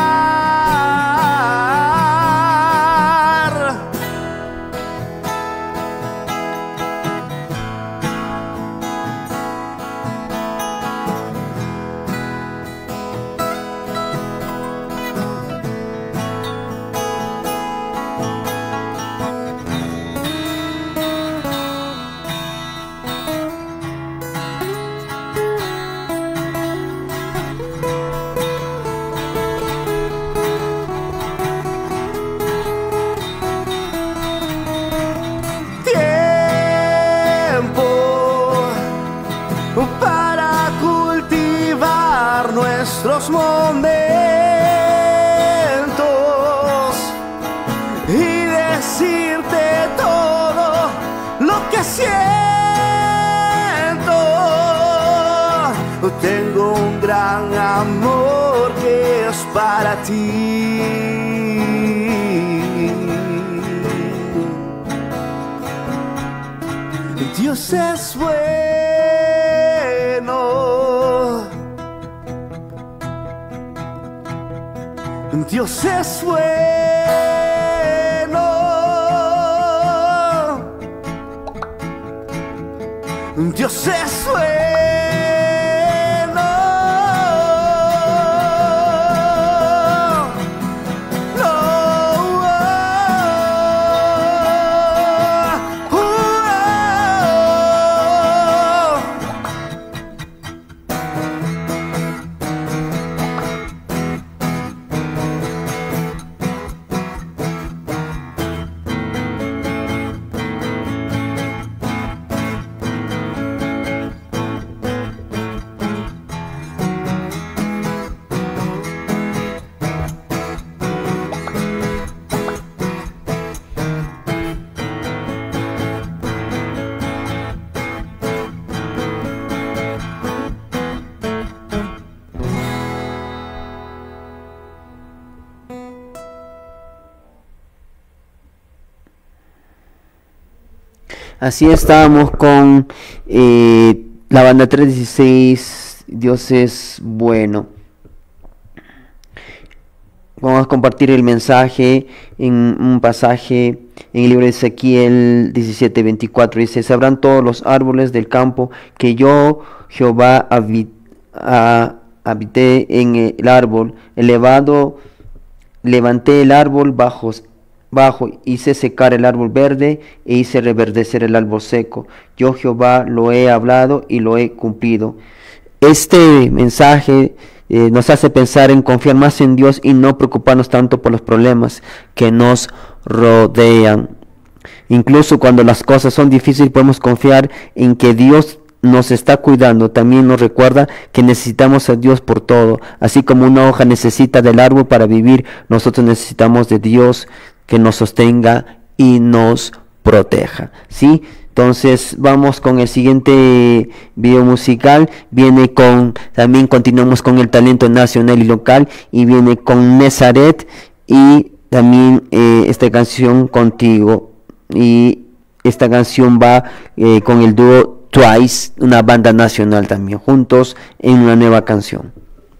[SPEAKER 8] Para cultivar nuestros momentos y decirte todo lo que siento. Tengo un gran amor que es para ti. Dios es bueno. Dios es bueno. Dios es bueno.
[SPEAKER 19] Así estábamos con eh, la banda trescientos dieciséis, Dios es bueno. Vamos a compartir el mensaje en un pasaje en el libro de Ezequiel diecisiete veinticuatro. Dice: sabrán todos los árboles del campo que yo, Jehová, habit, a, habité en el árbol elevado, levanté el árbol bajo bajo, hice secar el árbol verde e hice reverdecer el árbol seco. Yo, Jehová, lo he hablado y lo he cumplido. Este mensaje eh, nos hace pensar en confiar más en Dios y no preocuparnos tanto por los problemas que nos rodean. Incluso cuando las cosas son difíciles, podemos confiar en que Dios nos está cuidando. También nos recuerda que necesitamos a Dios por todo. Así como una hoja necesita del árbol para vivir, nosotros necesitamos de Dios que nos sostenga y nos proteja, ¿sí? Entonces vamos con el siguiente video musical. Viene con, también continuamos con el talento nacional y local, y viene con Nazaret y también eh, esta canción Contigo. Y esta canción va eh, con el dúo Twice, una banda nacional también, juntos en una nueva canción.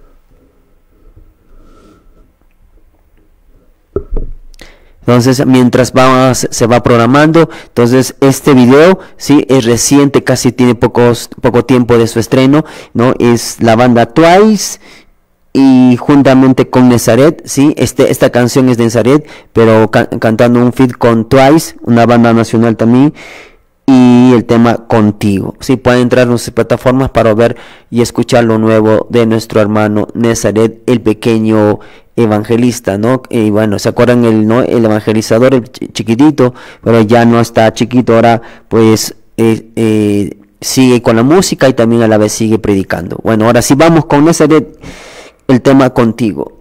[SPEAKER 19] Entonces, mientras va, se va programando, entonces este video sí es reciente, casi tiene pocos, poco tiempo de su estreno, ¿no? Es la banda Twice y juntamente con Nazaret, sí, este, esta canción es de Nazaret, pero ca cantando un feat con Twice, una banda nacional también, y el tema Contigo. Sí, pueden entrar en nuestras plataformas para ver y escuchar lo nuevo de nuestro hermano Nazaret, el pequeño evangelista, ¿no? Y bueno, ¿se acuerdan el, ¿no? el evangelizador, el ch chiquitito? Pero ya no está chiquito, ahora pues eh, eh, sigue con la música y también a la vez sigue predicando. Bueno, ahora sí vamos con Nazaret, el tema Contigo.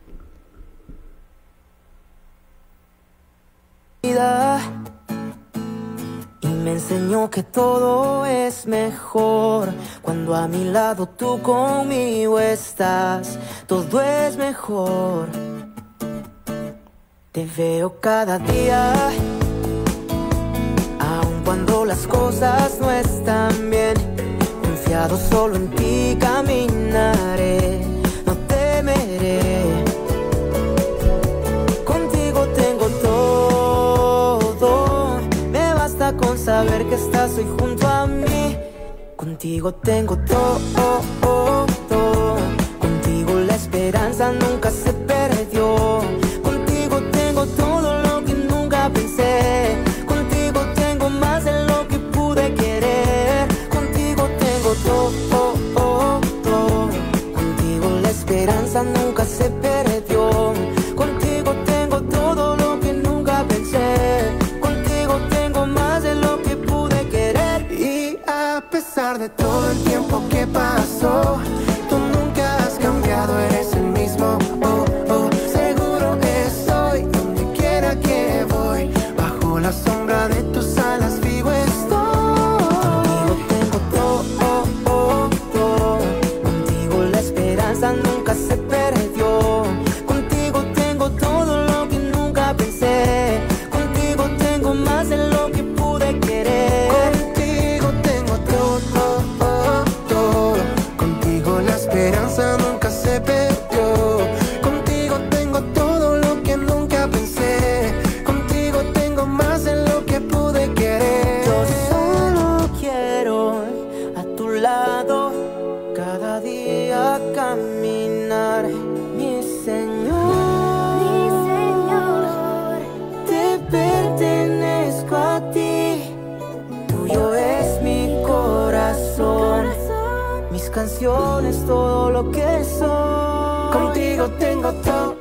[SPEAKER 8] Y me enseñó que todo es mejor cuando a mi lado tú conmigo estás. Todo es mejor. Te veo cada día, aun cuando las cosas no están bien. Confiado solo en ti caminaré, no temeré. Contigo tengo todo, me basta con saber que estás hoy junto a mí. Contigo tengo todo, todo. Contigo la esperanza nunca se perdió. Contigo tengo todo lo que nunca pensé. Contigo tengo más de lo que pude querer. Contigo tengo todo, todo. Contigo la esperanza nunca se perdió. Contigo tengo todo lo que nunca pensé. Contigo tengo más de lo que pude querer. Y a pesar de todo el tiempo que pasó, tú nunca has cambiado, eres el mismo. Oh, oh, seguro estoy donde quiera que voy. Bajo la sombra de tus alas vivo estoy. Contigo tengo todo, oh, todo. Contigo la esperanza nunca se perdió. Contigo tengo todo lo que nunca pensé. Contigo tengo más de lo que pude querer. Contigo tengo todo, oh, todo. Contigo la esperanza nunca se perdió. Contigo tengo todo lo que nunca pensé. Contigo tengo más de lo que pude querer. Yo solo quiero a tu lado cada día caminar, mi Señor, mi Señor, te pertenezco a ti. Tuyo es mi corazón, mis canciones, todo lo que soy. Contigo tengo todo,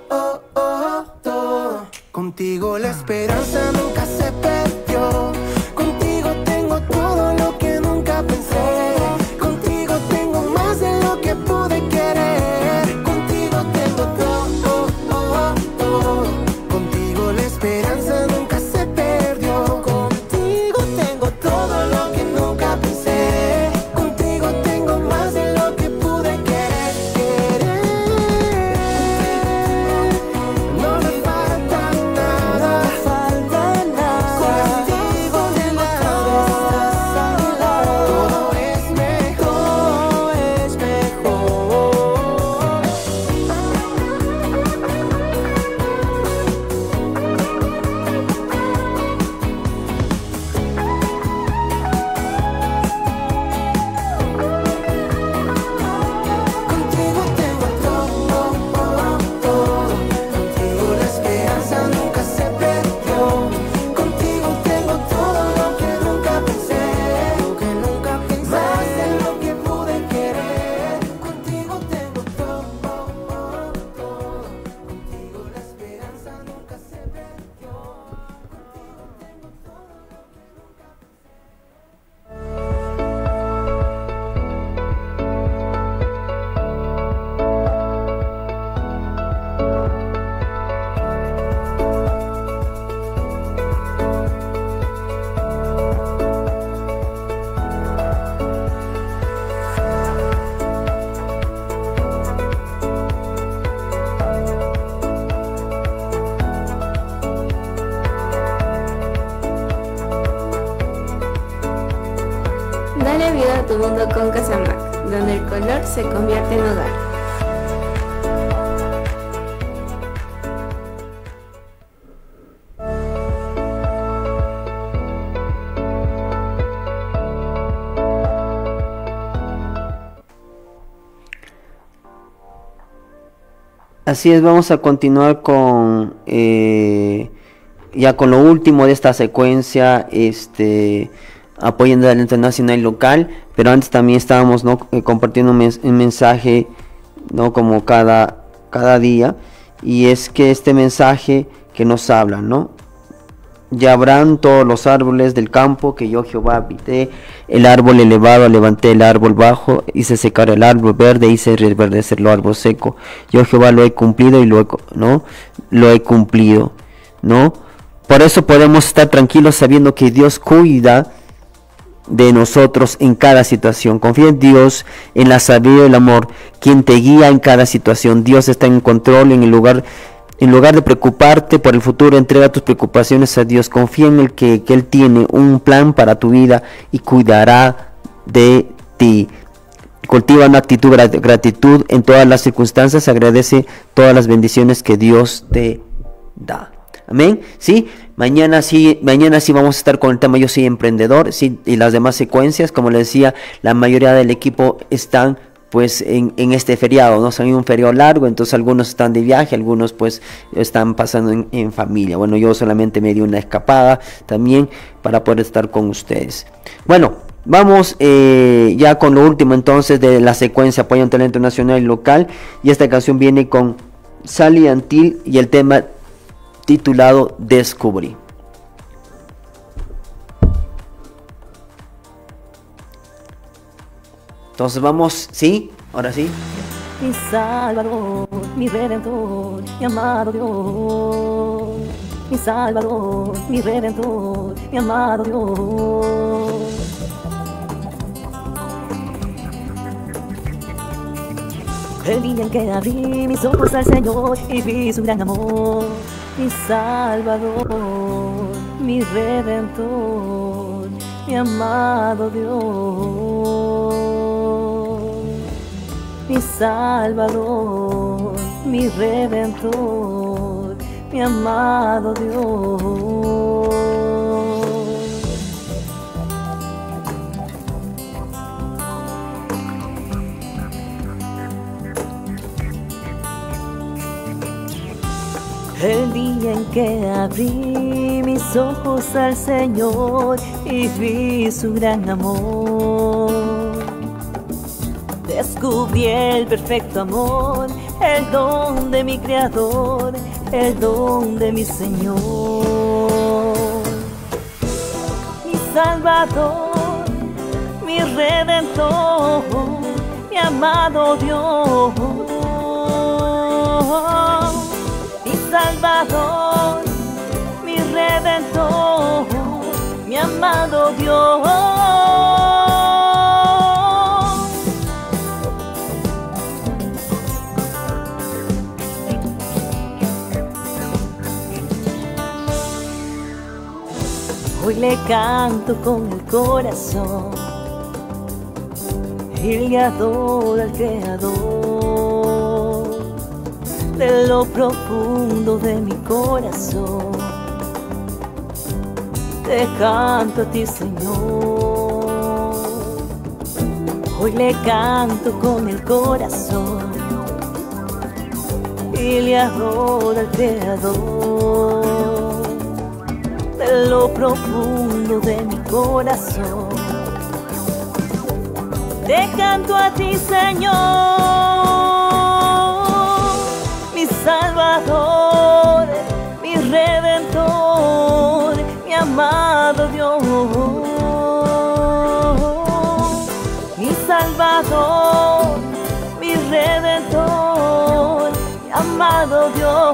[SPEAKER 8] todo. Contigo la esperanza nunca se perdió. Contigo tengo todo lo que nunca pensé. Contigo tengo más de lo que pude querer. Contigo tengo todo, todo. Contigo la esperanza nunca se perdió. Contigo tengo todo lo que nunca pensé. Contigo tengo más de lo que pude querer, querer. No me falta nada, no me falta nada. Contigo de lado estás a mi lado. Todo es mejor, todo es mejor. Contigo tengo todo, todo. Contigo la esperanza nunca se perdió. Contigo tengo todo lo que nunca pensé. Lo que nunca pensé. Más de lo que pude querer. Contigo tengo todo, todo. Contigo la esperanza nunca se perdió.
[SPEAKER 1] Dale vida a tu mundo con Casamac, donde el color se convierte en hogar.
[SPEAKER 19] Así es, vamos a continuar con eh, ya con lo último de esta secuencia, este apoyando al internacional y local, pero antes también estábamos, ¿no?, eh, compartiendo un, mens un mensaje, ¿no?, como cada, cada día, y es que este mensaje que nos habla, ¿no? Ya habrán todos los árboles del campo que yo Jehová habité, el árbol elevado levanté, el árbol bajo, hice secar el árbol verde, hice reverdecer el árbol seco. Yo Jehová lo he cumplido y lo he, ¿no?, lo he cumplido, ¿no? Por eso podemos estar tranquilos sabiendo que Dios cuida de nosotros en cada situación. Confía en Dios, en la sabiduría y el amor, quien te guía en cada situación. Dios está en control. En el lugar en lugar de preocuparte por el futuro, entrega tus preocupaciones a Dios. Confía en el que, que Él tiene un plan para tu vida y cuidará de ti. Cultiva una actitud de gratitud en todas las circunstancias. Agradece todas las bendiciones que Dios te da. Amén. Sí, mañana sí, mañana sí vamos a estar con el tema Yo soy emprendedor, sí, y las demás secuencias. Como les decía, la mayoría del equipo están pues en, en este feriado, ¿no? Son un feriado largo, entonces algunos están de viaje, algunos pues están pasando en, en familia. Bueno, yo solamente me di una escapada también para poder estar con ustedes. Bueno, vamos eh, ya con lo último entonces de la secuencia Apoyo al Talento Nacional y Local, y esta canción viene con Sally Antil y el tema titulado Descubrí. Entonces vamos, ¿sí? Ahora sí.
[SPEAKER 10] Mi Salvador, mi Redentor, mi amado Dios. Mi Salvador, mi Redentor, mi amado Dios. El día en que abrí mis ojos al Señor y vi su gran amor. Mi Salvador, mi Redentor, mi amado Dios. Mi Salvador, mi Redentor, mi amado Dios. El día en que abrí mis ojos al Señor y vi su gran amor, descubrí el perfecto amor, el don de mi Creador, el don de mi Señor. Mi Salvador, mi Redentor, mi amado Dios. Mi Salvador, mi Redentor, mi amado Dios. Hoy le canto con el corazón y le adoro al Creador. De lo profundo de mi corazón te canto a ti, Señor. Hoy le canto con el corazón y le adoro al Creador. De lo profundo de mi corazón te canto a ti, Señor. Mi Salvador, mi Redentor, mi amado Dios. Mi Salvador, mi Redentor, mi amado Dios.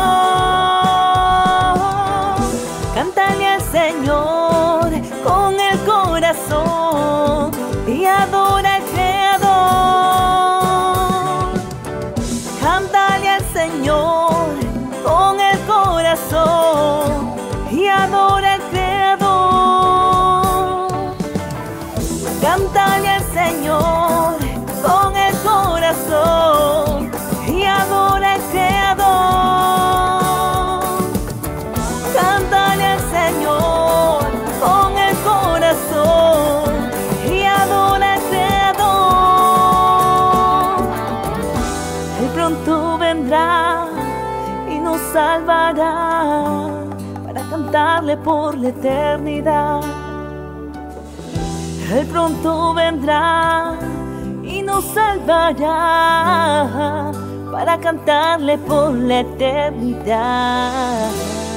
[SPEAKER 10] Cántale al Señor con el corazón y adora al Creador. Cántale al Señor con el corazón y adora al Creador. cantarle por la eternidad. Él pronto vendrá y nos salvará para cantarle por la eternidad.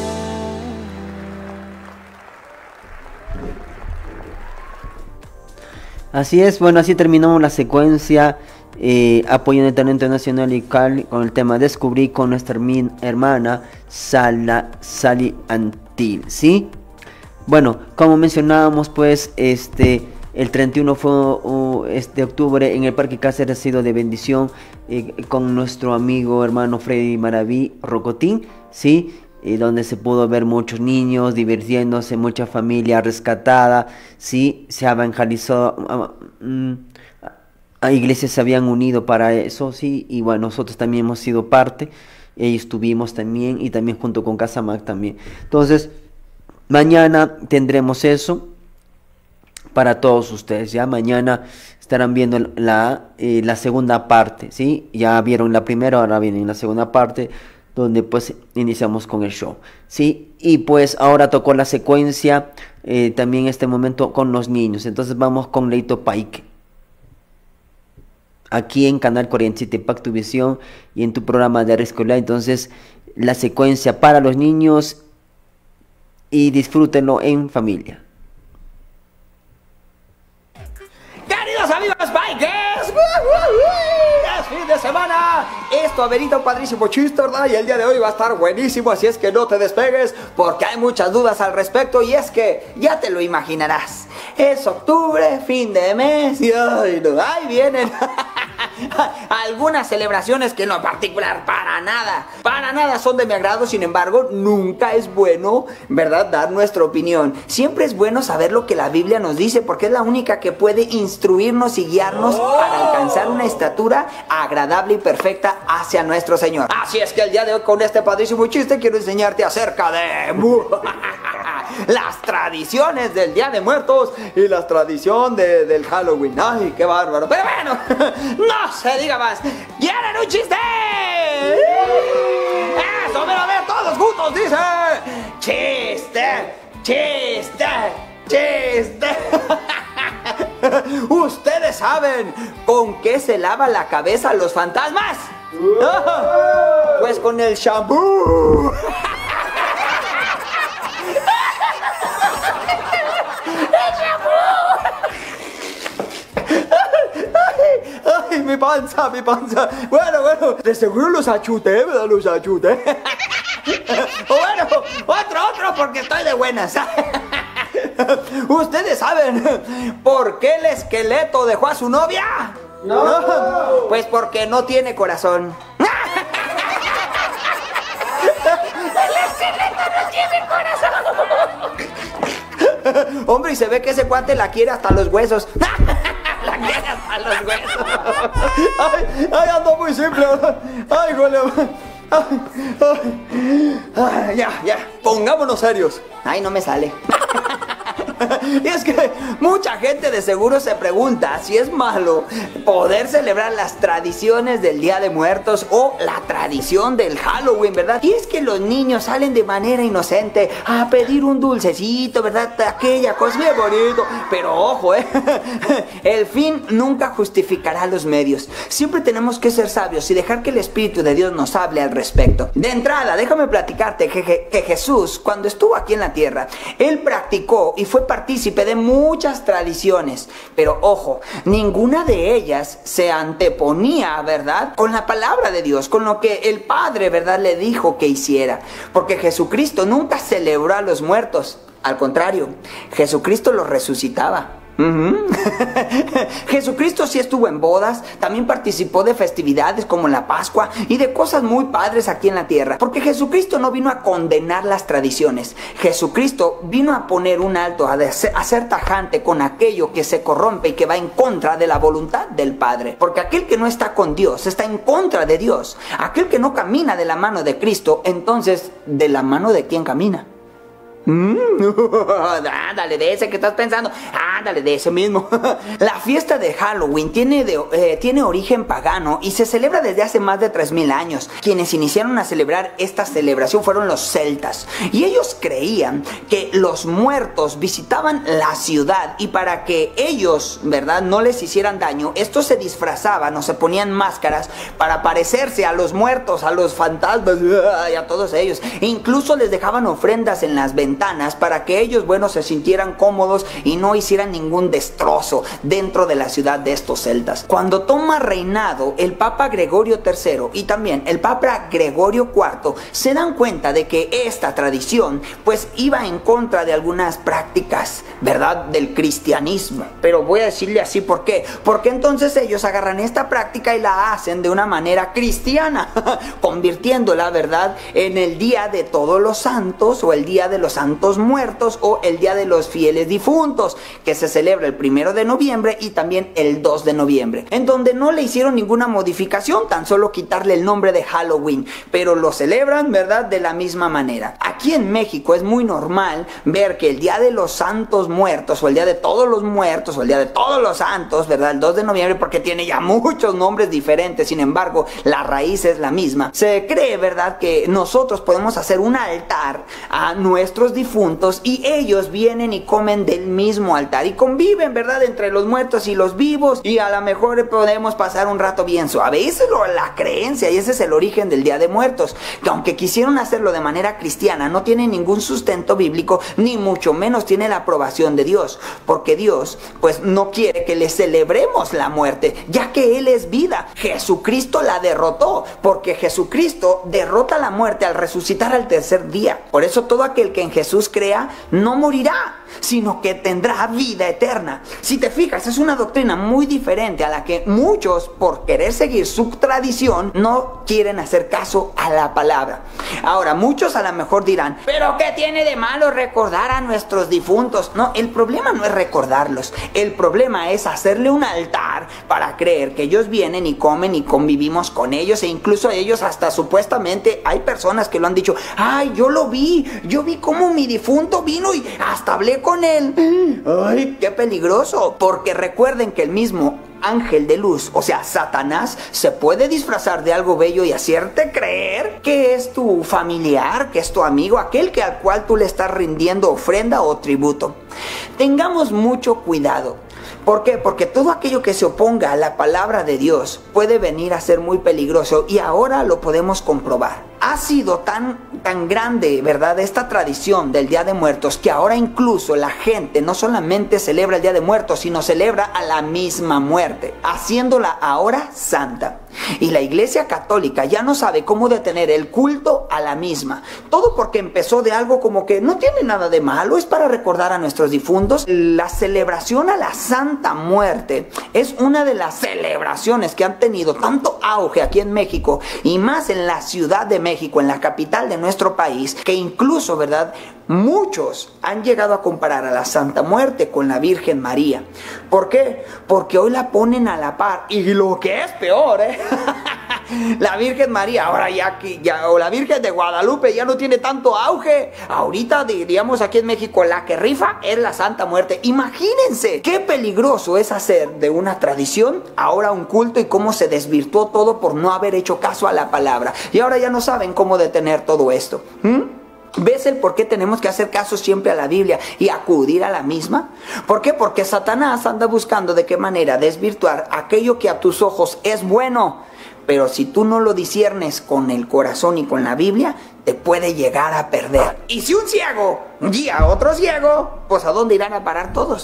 [SPEAKER 19] Así es, bueno, así terminamos la secuencia eh, apoyando el talento nacional y local con el tema Descubrí con nuestra hermana Sala, Sally Antil, ¿sí? Bueno, como mencionábamos, pues, este, el treinta y uno fue, uh, este, octubre en el Parque Cáceres ha sido de bendición eh, con nuestro amigo hermano Freddy Maraví Rocotín, ¿sí? Y donde se pudo ver muchos niños divirtiéndose, mucha familia rescatada, sí, se evangelizó, uh, um, a iglesias se habían unido para eso, sí, y bueno, nosotros también hemos sido parte, y estuvimos también, y también junto con Casamak también. Entonces, mañana tendremos eso para todos ustedes, ya mañana estarán viendo la, eh, la segunda parte, sí, ya vieron la primera, ahora viene la segunda parte, donde pues iniciamos con el show, ¿sí? Y pues ahora tocó la secuencia, eh, también este momento con los niños, entonces vamos con Leito Paique, aquí en Canal cuarenta y siete Pactuvisión y en tu programa de Escolar, entonces la secuencia para los niños y disfrútenlo en familia.
[SPEAKER 7] Queridos amigos Bikers, es fin de semana, esto ha venido un padrísimo chiste, ¿verdad? Y el día de hoy va a estar buenísimo, así es que no te despegues porque hay muchas dudas al respecto y es que ya te lo imaginarás. Es octubre, fin de mes y ay, no, ahí vienen algunas celebraciones que no en particular para nada, para nada son de mi agrado. Sin embargo, nunca es bueno, ¿verdad?, dar nuestra opinión. Siempre es bueno saber lo que la Biblia nos dice porque es la única que puede instruirnos y guiarnos para alcanzar una estatura agradable y perfecta hacia nuestro Señor. Así es que el día de hoy con este padrísimo chiste quiero enseñarte acerca de las tradiciones del Día de Muertos y la tradición de, del Halloween. Ay, qué bárbaro. Pero bueno, no se diga más. ¿Quieren un chiste? Eso, pero a ver, todos juntos dice: chiste, chiste, chiste. ¿Ustedes saben con qué se lava la cabeza los fantasmas? Pues con el shampoo. Ay, ay, mi panza, mi panza. Bueno, bueno, de seguro los achuté, ¿verdad? Los achuté. O bueno, otro, otro, porque estoy de buenas. ¿Ustedes saben por qué el esqueleto dejó a su novia? No. ¿No? Pues porque no tiene corazón. El esqueleto no tiene corazón. Hombre, y se ve que ese cuate la quiere hasta los huesos. La quiere hasta los huesos. Ay, ay, ando muy simple. Ay, güey. Ay, ay, ay, ya, ya, pongámonos serios. Ay, no me sale. Y es que mucha gente de seguro se pregunta si es malo poder celebrar las tradiciones del Día de Muertos o la tradición del Halloween, ¿verdad? Y es que los niños salen de manera inocente a pedir un dulcecito, ¿verdad? Aquella cosa bien bonito. Pero ojo, ¿eh? El fin nunca justificará los medios. Siempre tenemos que ser sabios y dejar que el Espíritu de Dios nos hable al respecto. De entrada, déjame platicarte que, que Jesús, cuando estuvo aquí en la tierra, Él practicó y fue partícipe de muchas tradiciones, pero ojo, ninguna de ellas se anteponía, ¿verdad?, con la palabra de Dios, con lo que el Padre, ¿verdad?, le dijo que hiciera, porque Jesucristo nunca celebró a los muertos, al contrario, Jesucristo los resucitaba. Uh-huh. Jesucristo sí estuvo en bodas, también participó de festividades como la Pascua y de cosas muy padres aquí en la tierra, porque Jesucristo no vino a condenar las tradiciones. Jesucristo vino a poner un alto, a, ser, a ser tajante con aquello que se corrompe y que va en contra de la voluntad del Padre, porque aquel que no está con Dios está en contra de Dios. Aquel que no camina de la mano de Cristo, entonces ¿de la mano de quién camina? Mm, ándale, de ese que estás pensando. Ándale, de ese mismo. La fiesta de Halloween tiene, de, eh, tiene origen pagano y se celebra desde hace más de tres mil años. Quienes iniciaron a celebrar esta celebración fueron los celtas. Y ellos creían que los muertos visitaban la ciudad y para que ellos, ¿verdad?, no les hicieran daño, estos se disfrazaban o se ponían máscaras para parecerse a los muertos, a los fantasmas y a todos ellos. E incluso les dejaban ofrendas en las ventanas para que ellos, bueno, se sintieran cómodos y no hicieran ningún destrozo dentro de la ciudad de estos celtas. Cuando toma reinado el Papa Gregorio tercero y también el Papa Gregorio cuarto, se dan cuenta de que esta tradición pues iba en contra de algunas prácticas, ¿verdad?, del cristianismo. Pero voy a decirle así, ¿por qué? Porque entonces ellos agarran esta práctica y la hacen de una manera cristiana, convirtiéndola, ¿verdad?, en el Día de Todos los Santos o el Día de los Santos Muertos o el Día de los Fieles Difuntos, que se celebra el primero de noviembre y también el dos de noviembre, en donde no le hicieron ninguna modificación, tan solo quitarle el nombre de Halloween, pero lo celebran, ¿verdad?, de la misma manera. Aquí en México es muy normal ver que el Día de los Santos Muertos o el Día de Todos los Muertos o el Día de Todos los Santos, ¿verdad?, el dos de noviembre, porque tiene ya muchos nombres diferentes, sin embargo la raíz es la misma. Se cree, ¿verdad?, que nosotros podemos hacer un altar a nuestros difuntos y ellos vienen y comen del mismo altar y conviven, ¿verdad?, entre los muertos y los vivos, y a lo mejor podemos pasar un rato bien suave. Esa es lo, la creencia, y ese es el origen del Día de Muertos, que aunque quisieron hacerlo de manera cristiana, no tiene ningún sustento bíblico, ni mucho menos tiene la aprobación de Dios, porque Dios pues no quiere que le celebremos la muerte, ya que Él es vida. Jesucristo la derrotó, porque Jesucristo derrota la muerte al resucitar al tercer día. Por eso todo aquel que en Jesús crea no morirá, sino que tendrá vida eterna. Si te fijas, es una doctrina muy diferente a la que muchos, por querer seguir su tradición, no quieren hacer caso a la palabra. Ahora, muchos a lo mejor dirán, ¿pero qué tiene de malo recordar a nuestros difuntos? No, el problema no es recordarlos, el problema es hacerle un altar para creer que ellos vienen y comen y convivimos con ellos, e incluso ellos hasta supuestamente, hay personas que lo han dicho, ay, yo lo vi, yo vi cómo mi difunto vino y hasta hablé con él. Ay, qué peligroso, porque recuerden que el mismo ángel de luz, o sea, Satanás, se puede disfrazar de algo bello y hacerte creer que es tu familiar, que es tu amigo, aquel que al cual tú le estás rindiendo ofrenda o tributo. Tengamos mucho cuidado. ¿Por qué? Porque todo aquello que se oponga a la palabra de Dios puede venir a ser muy peligroso, y ahora lo podemos comprobar. Ha sido tan, tan grande, ¿verdad?, esta tradición del Día de Muertos, que ahora incluso la gente no solamente celebra el Día de Muertos, sino celebra a la misma muerte, haciéndola ahora santa. Y la Iglesia Católica ya no sabe cómo detener el culto a la misma. Todo porque empezó de algo como que no tiene nada de malo, es para recordar a nuestros difuntos. La celebración a la Santa Muerte es una de las celebraciones que han tenido tanto auge aquí en México, y más en la Ciudad de México, en la capital de nuestro país, que incluso, ¿verdad?, muchos han llegado a comparar a la Santa Muerte con la Virgen María. ¿Por qué? Porque hoy la ponen a la par, y lo que es peor, ¿eh? La Virgen María, ahora ya, ya, o la Virgen de Guadalupe ya no tiene tanto auge. Ahorita diríamos aquí en México, la que rifa es la Santa Muerte. Imagínense qué peligroso es hacer de una tradición ahora un culto, y cómo se desvirtuó todo por no haber hecho caso a la palabra. Y ahora ya no saben cómo detener todo esto. ¿Mm? ¿Ves el por qué tenemos que hacer caso siempre a la Biblia y acudir a la misma? ¿Por qué? Porque Satanás anda buscando de qué manera desvirtuar aquello que a tus ojos es bueno. Pero si tú no lo disciernes con el corazón y con la Biblia, te puede llegar a perder. Y si un ciego guía a otro ciego, pues ¿a dónde irán a parar todos?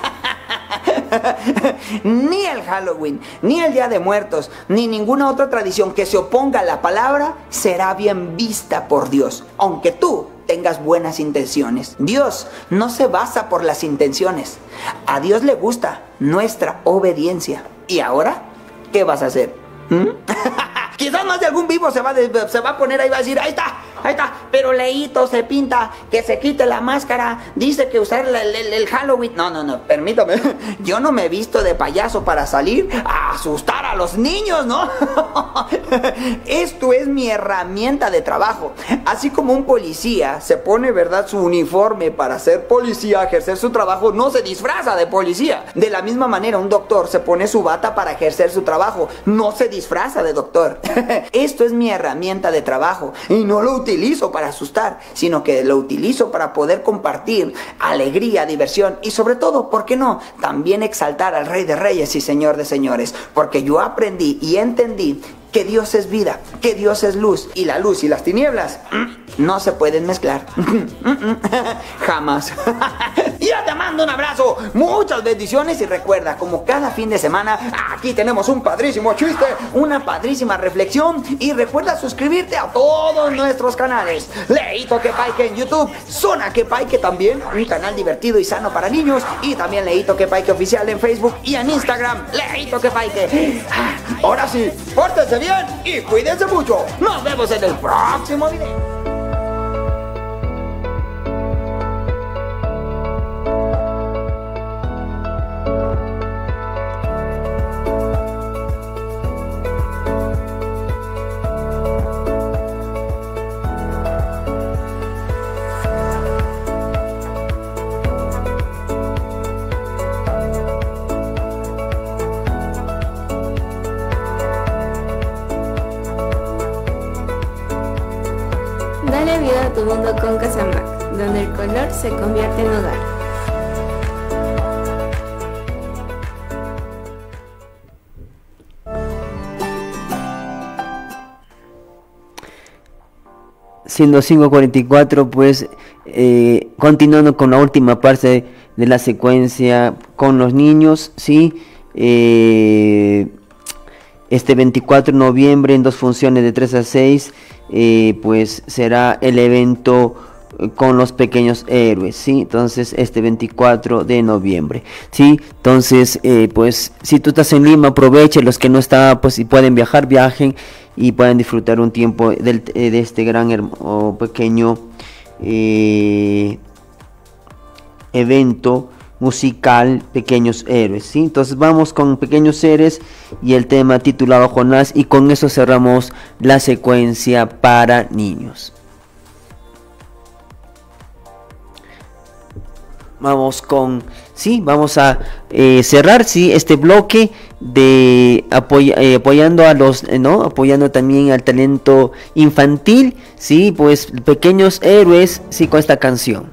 [SPEAKER 7] Ni el Halloween, ni el Día de Muertos, ni ninguna otra tradición que se oponga a la palabra será bien vista por Dios, aunque tú tengas buenas intenciones. Dios no se basa por las intenciones. A Dios le gusta nuestra obediencia. ¿Y ahora qué vas a hacer? ¿Mm? Quizás más de algún vivo se va, de, se va a poner ahí y va a decir, ahí está, ahí está. Pero Leito se pinta que se quite la máscara. Dice que usar el, el, el Halloween. No, no, no, permítame. Yo no me he visto de payaso para salir a asustar a los niños, ¿no? Esto es mi herramienta de trabajo. Así como un policía se pone, ¿verdad?, su uniforme para ser policía, ejercer su trabajo, no se disfraza de policía. De la misma manera, un doctor se pone su bata para ejercer su trabajo, no se disfraza de doctor. Esto es mi herramienta de trabajo y no lo utilizo para asustar, sino que lo utilizo para poder compartir alegría, diversión y sobre todo, ¿por qué no?, también exaltar al Rey de Reyes y Señor de Señores, porque yo aprendí y entendí que Dios es vida, que Dios es luz, y la luz y las tinieblas no se pueden mezclar. Jamás. Yo te mando un abrazo, muchas bendiciones, y recuerda, como cada fin de semana, aquí tenemos un padrísimo chiste, una padrísima reflexión, y recuerda suscribirte a todos nuestros canales. Leito Quepayque en YouTube, Zona Quepayque también, un canal divertido y sano para niños, y también Leito Quepayque Oficial en Facebook y en Instagram, Leito Quepayque. Ahora sí, pórtense bien y cuídense mucho. Nos vemos en el próximo video.
[SPEAKER 1] Dale vida a tu mundo con Casamac, donde el color se convierte en hogar.
[SPEAKER 19] Siendo cinco cuarenta y cuatro, pues eh, continuando con la última parte de la secuencia con los niños, ¿sí? Eh, este veinticuatro de noviembre en dos funciones de tres a seis, eh, pues será el evento con los pequeños héroes, ¿sí? Entonces este veinticuatro de noviembre, ¿sí? Entonces eh, pues si tú estás en Lima, aproveche. Los que no están, pues si pueden viajar, viajen y pueden disfrutar un tiempo del, de este gran hermoso, pequeño eh, evento musical, Pequeños Héroes, ¿sí? Entonces vamos con Pequeños Héroes y el tema titulado Jonás, y con eso cerramos la secuencia para niños. Vamos con, sí, vamos a eh, cerrar, sí, este bloque de apoy eh, apoyando a los, eh, no, apoyando también al talento infantil, sí, pues Pequeños Héroes, sí, con esta canción.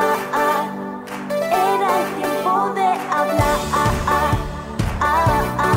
[SPEAKER 10] Ah, ah,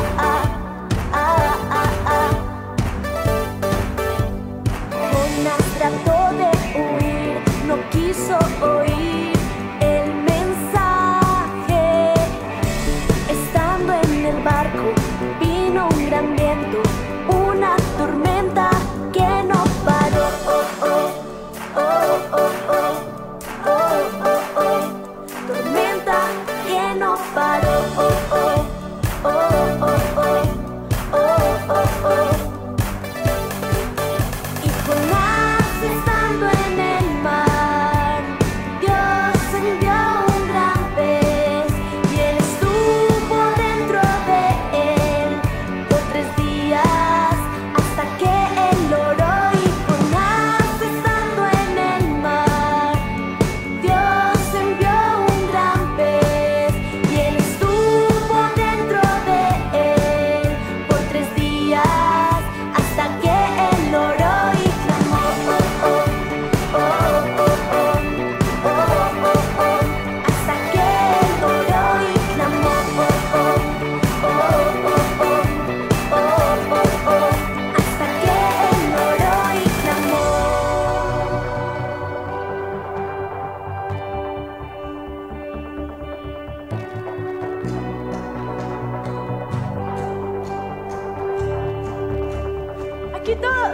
[SPEAKER 16] muchachitos!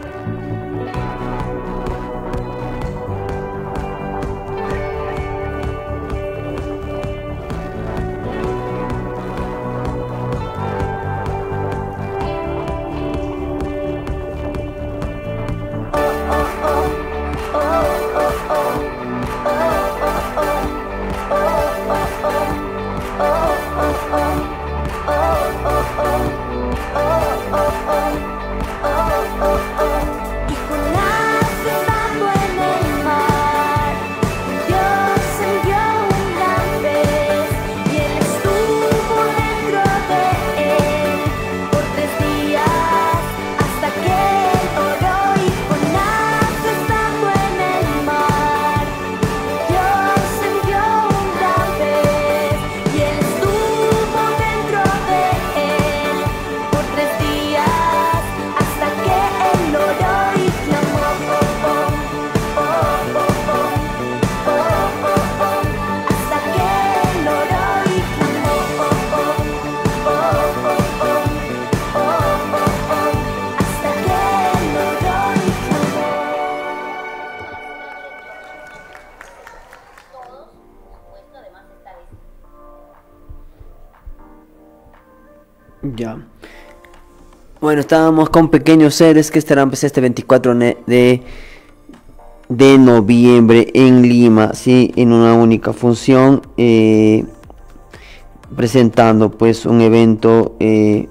[SPEAKER 19] Ya. Bueno, estábamos con Pequeños Seres que estarán pues, este veinticuatro de, de noviembre en Lima, sí, en una única función, eh, presentando pues un evento eh,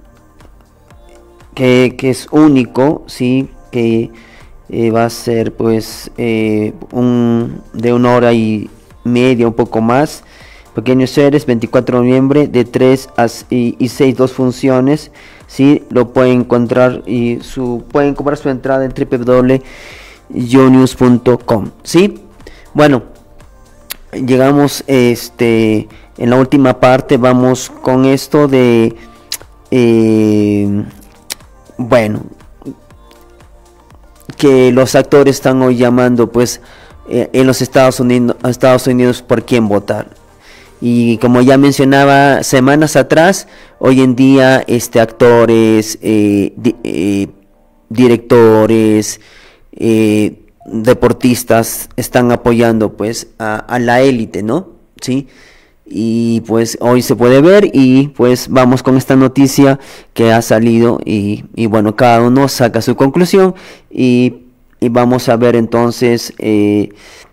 [SPEAKER 19] que, que es único, sí, que eh, va a ser pues eh, un de una hora y media, un poco más. Pequeños Seres, veinticuatro de noviembre, de tres a y seis, dos funciones. Sí, lo pueden encontrar y su pueden comprar su entrada en w w w punto yonews punto com. Sí, bueno, llegamos este en la última parte. Vamos con esto de eh, bueno, que los actores están hoy llamando pues eh, en los Estados Unidos, Estados Unidos por quién votar. Y como ya mencionaba semanas atrás, hoy en día este actores, eh, di, eh, directores, eh, deportistas están apoyando pues a, a la élite, ¿no? Sí. Y pues hoy se puede ver y pues vamos con esta noticia que ha salido y, y bueno, cada uno saca su conclusión y, y vamos a ver entonces eh,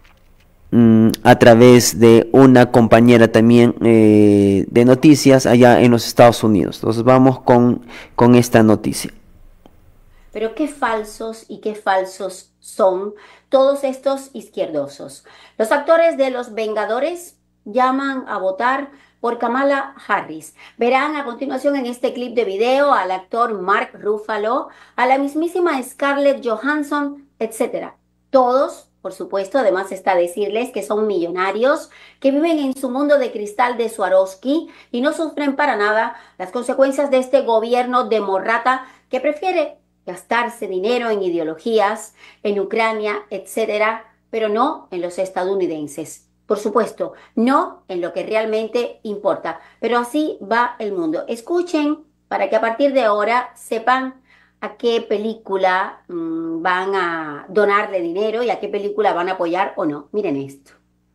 [SPEAKER 19] a través de una compañera también eh, de noticias allá en los Estados Unidos. Entonces vamos con, con esta noticia.
[SPEAKER 11] Pero qué falsos y qué falsos son todos estos izquierdosos. Los actores de Los Vengadores llaman a votar por Kamala Harris. Verán a continuación en este clip de video al actor Mark Ruffalo, a la mismísima Scarlett Johansson, etcétera. Todos, por supuesto, además está decirles que son millonarios, que viven en su mundo de cristal de Swarovski y no sufren para nada las consecuencias de este gobierno de morrata que prefiere gastarse dinero en ideologías, en Ucrania, etcétera, pero no en los estadounidenses. Por supuesto, no en lo que realmente importa, pero así va el mundo. Escuchen para que a partir de ahora sepan a qué película mmm, van a donarle dinero y a qué película van a apoyar o no. Miren esto.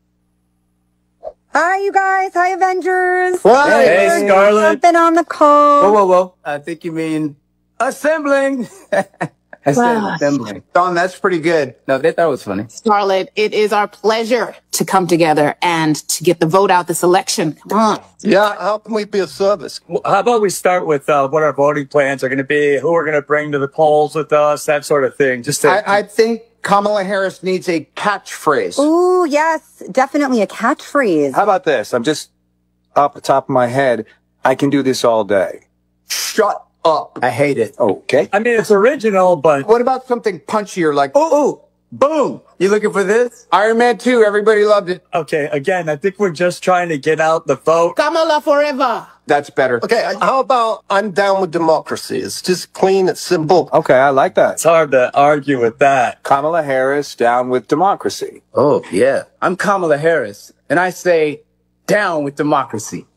[SPEAKER 12] Hi, you guys. Hi, Avengers.
[SPEAKER 13] What? Hey,
[SPEAKER 12] We're
[SPEAKER 13] Scarlett.
[SPEAKER 12] Jumping on the call.
[SPEAKER 13] Whoa, whoa, whoa. I think you mean assembling. I said
[SPEAKER 12] Wow.
[SPEAKER 13] assembling. Don, that's pretty good. No, they thought it was funny.
[SPEAKER 14] Scarlett, it is our pleasure to come together and to get the vote out this election. Come on.
[SPEAKER 13] Yeah, how can we be of service?
[SPEAKER 15] Well, how about we start with uh, what our voting plans are going to be, who we're going to bring to the polls with us, that sort of thing. Just to,
[SPEAKER 13] I, I think Kamala Harris needs a catchphrase.
[SPEAKER 12] Ooh, yes, definitely a catchphrase.
[SPEAKER 13] How about this? I'm just off the top of my head. I can do this all day. Shut up. I hate it. Okay.
[SPEAKER 15] I mean, it's original, but
[SPEAKER 13] What about something punchier like, ooh, ooh, boom. You looking for this? Iron Man two, everybody loved it.
[SPEAKER 15] okay, again, I think we're just trying to get out the vote.
[SPEAKER 14] Kamala forever.
[SPEAKER 13] That's better.
[SPEAKER 26] Okay, how about I'm down with democracy? It's just clean, it's simple.
[SPEAKER 13] Okay, I like that.
[SPEAKER 15] It's hard to argue with that.
[SPEAKER 13] Kamala Harris down with democracy.
[SPEAKER 26] Oh, yeah. I'm Kamala Harris, and I say down with democracy.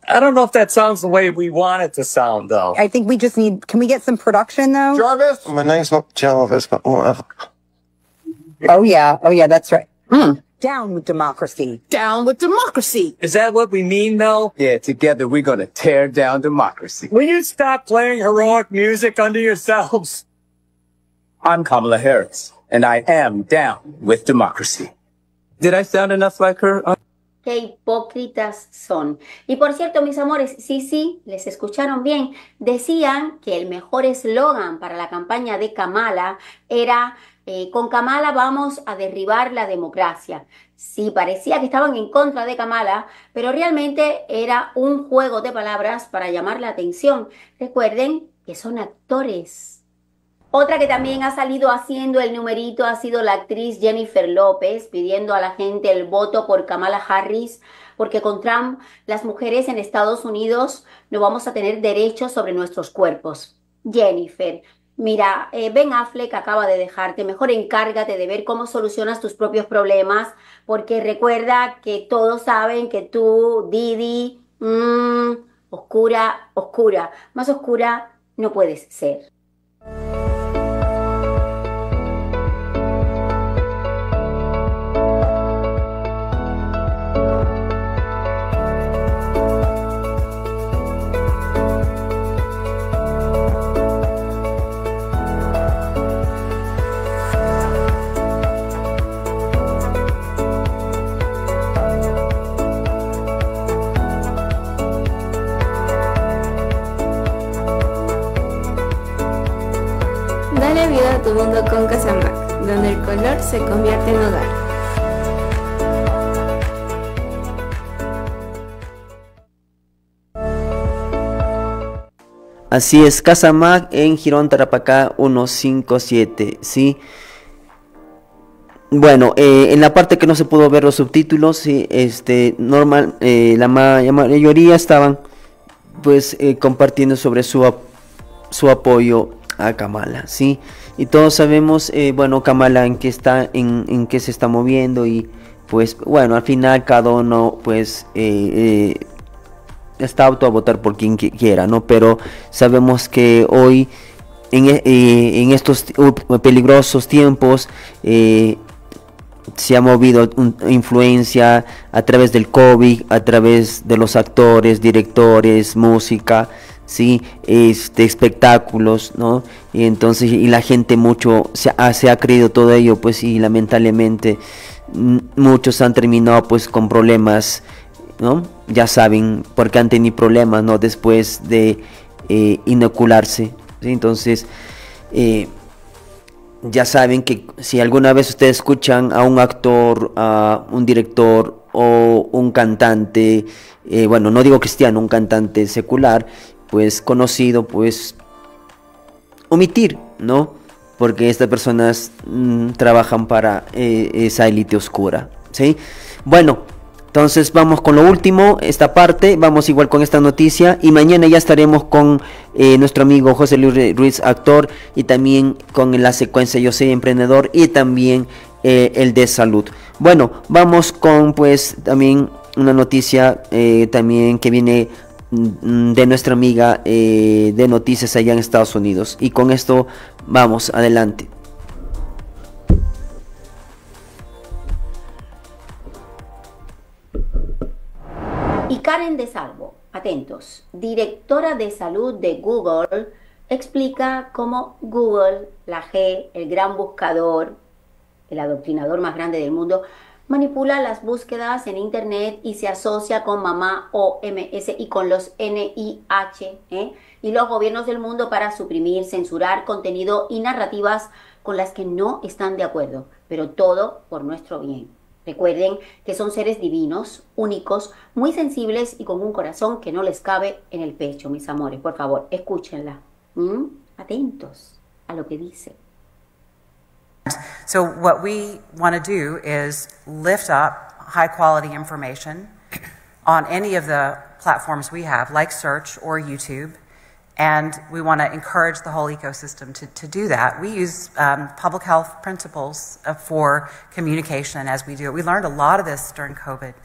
[SPEAKER 15] I don't know if that sounds the way we want it to sound, though.
[SPEAKER 12] I think we just need, can we get some production though?
[SPEAKER 26] Jarvis? My name's not Jarvis, but whatever.
[SPEAKER 12] Oh yeah, oh yeah, that's right. Mm. Down with democracy.
[SPEAKER 14] Down with democracy.
[SPEAKER 15] Is that what we mean, though?
[SPEAKER 2] Yeah, together we're gonna tear down democracy.
[SPEAKER 15] Will you stop playing heroic music under yourselves?
[SPEAKER 2] I'm Kamala Harris, and I am down with democracy. Did I sound enough like her?
[SPEAKER 11] Qué hipócritas son. Y por cierto, mis amores, sí, sí, les escucharon bien. Decían que el mejor eslogan para la campaña de Kamala era eh, con Kamala vamos a derribar la democracia. Sí, parecía que estaban en contra de Kamala, pero realmente era un juego de palabras para llamar la atención. Recuerden que son actores. Otra que también ha salido haciendo el numerito ha sido la actriz Jennifer López, pidiendo a la gente el voto por Kamala Harris, porque con Trump las mujeres en Estados Unidos no vamos a tener derechos sobre nuestros cuerpos. Jennifer, mira, eh, Ben Affleck acaba de dejarte, mejor encárgate de ver cómo solucionas tus propios problemas, porque recuerda que todos saben que tú, Didi, mmm, oscura, oscura, más oscura no puedes ser.
[SPEAKER 1] Dale vida a tu mundo con Casamac, donde el color se convierte en hogar.
[SPEAKER 19] Así es, Casamac en Girón Tarapacá ciento cincuenta y siete, ¿sí? Bueno, eh, en la parte que no se pudo ver los subtítulos, sí, este, normal, eh, la, ma la mayoría estaban pues eh, compartiendo sobre su, su apoyo a Kamala, sí, y todos sabemos, eh, bueno, Kamala en qué está, en, en qué se está moviendo, y pues, bueno, al final cada uno, pues, eh, eh, está auto a votar por quien quiera, ¿no? Pero sabemos que hoy, en, eh, en estos uh, peligrosos tiempos, eh, se ha movido un, influencia a través del COVID, a través de los actores, directores, música, sí, este, espectáculos, ¿no? Y entonces, y la gente mucho se ha, se ha creído todo ello, pues, y lamentablemente muchos han terminado pues con problemas, ¿no? Ya saben, porque han tenido problemas, ¿no? Después de eh, inocularse, ¿sí? Entonces, eh, ya saben que si alguna vez ustedes escuchan a un actor, a un director o un cantante, eh, bueno, no digo cristiano, un cantante secular, pues conocido, pues omitir, ¿no? Porque estas personas mmm, trabajan para eh, esa élite oscura, ¿sí? Bueno, entonces vamos con lo último, esta parte, vamos igual con esta noticia, y mañana ya estaremos con eh, nuestro amigo José Luis Ruiz, actor, y también con la secuencia Yo Soy Emprendedor, y también eh, el de salud. Bueno, vamos con pues también una noticia eh, también que viene de nuestra amiga eh, de noticias allá en Estados Unidos, y con esto vamos adelante.
[SPEAKER 11] Y Karen de Salvo, atentos, directora de salud de Google, explica cómo Google, la G, el gran buscador, el adoctrinador más grande del mundo, manipula las búsquedas en internet y se asocia con Mamá O M S y con los N I H ¿eh? y los gobiernos del mundo para suprimir, censurar contenido y narrativas con las que no están de acuerdo, pero todo por nuestro bien. Recuerden que son seres divinos, únicos, muy sensibles y con un corazón que no les cabe en el pecho, mis amores. Por favor, escúchenla. ¿Mm? Atentos a lo que dice.
[SPEAKER 3] So what we want to do is lift up high quality information on any of the platforms we have, like search or YouTube, and we want to encourage the whole ecosystem to, to do that. We use um, public health principles uh, for communication as we do it. We learned a lot of this during COVID.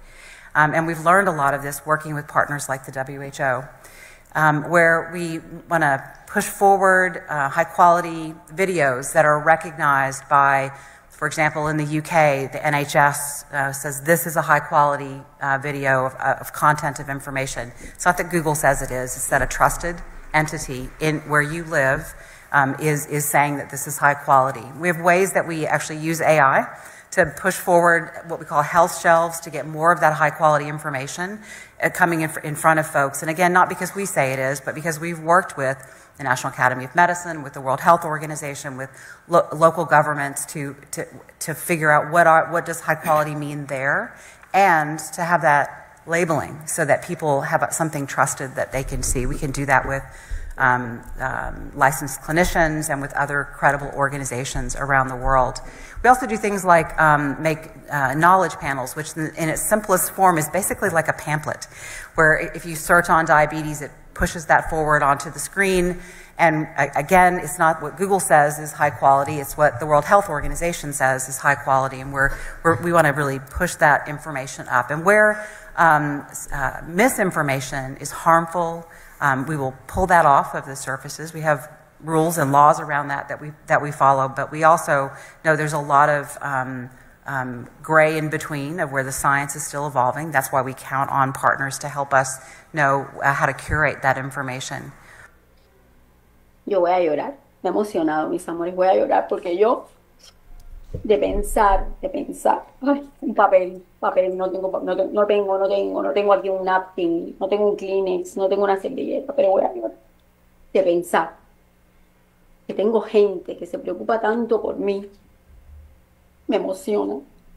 [SPEAKER 3] Um, and we've learned a lot of this working with partners like the W H O, um, where we want to push forward uh, high-quality videos that are recognized by, for example, in the U K, the N H S uh, says this is a high-quality uh, video of, of content of information. It's not that Google says it is, it's that a trusted entity in where you live um, is, is saying that this is high quality. We have ways that we actually use A I to push forward what we call health shelves to get more of that high-quality information uh, coming in, in front of folks. And again, not because we say it is, but because we've worked with the National Academy of Medicine, with the World Health Organization, with lo local governments to, to, to figure out what, are, what does high quality mean there, and to have that labeling so that people have something trusted that they can see. We can do that with um, um, licensed clinicians and with other credible organizations around the world. We also do things like um, make uh, knowledge panels, which in, in its simplest form is basically like a pamphlet, where if you search on diabetes, it pushes that forward onto the screen. And again, it's not what Google says is high quality, it's what the World Health Organization says is high quality, and we're, we're, we want to really push that information up. And where um, uh, misinformation is harmful, um, we will pull that off of the surfaces. We have rules and laws around that that we, that we follow, but we also know there's a lot of um, um, gray in between of where the science is still evolving. That's why we count on partners to help us know uh, how to curate that information.
[SPEAKER 11] Yo voy a llorar, me he emocionado, mis amores, voy a llorar porque yo, de pensar, de pensar, ay, un papel, papel, no tengo, no, no tengo, no tengo, no tengo aquí un napkin, no tengo un Kleenex, no tengo una servilleta, pero voy a llorar, de pensar que tengo gente que se preocupa tanto por mí, me emociona,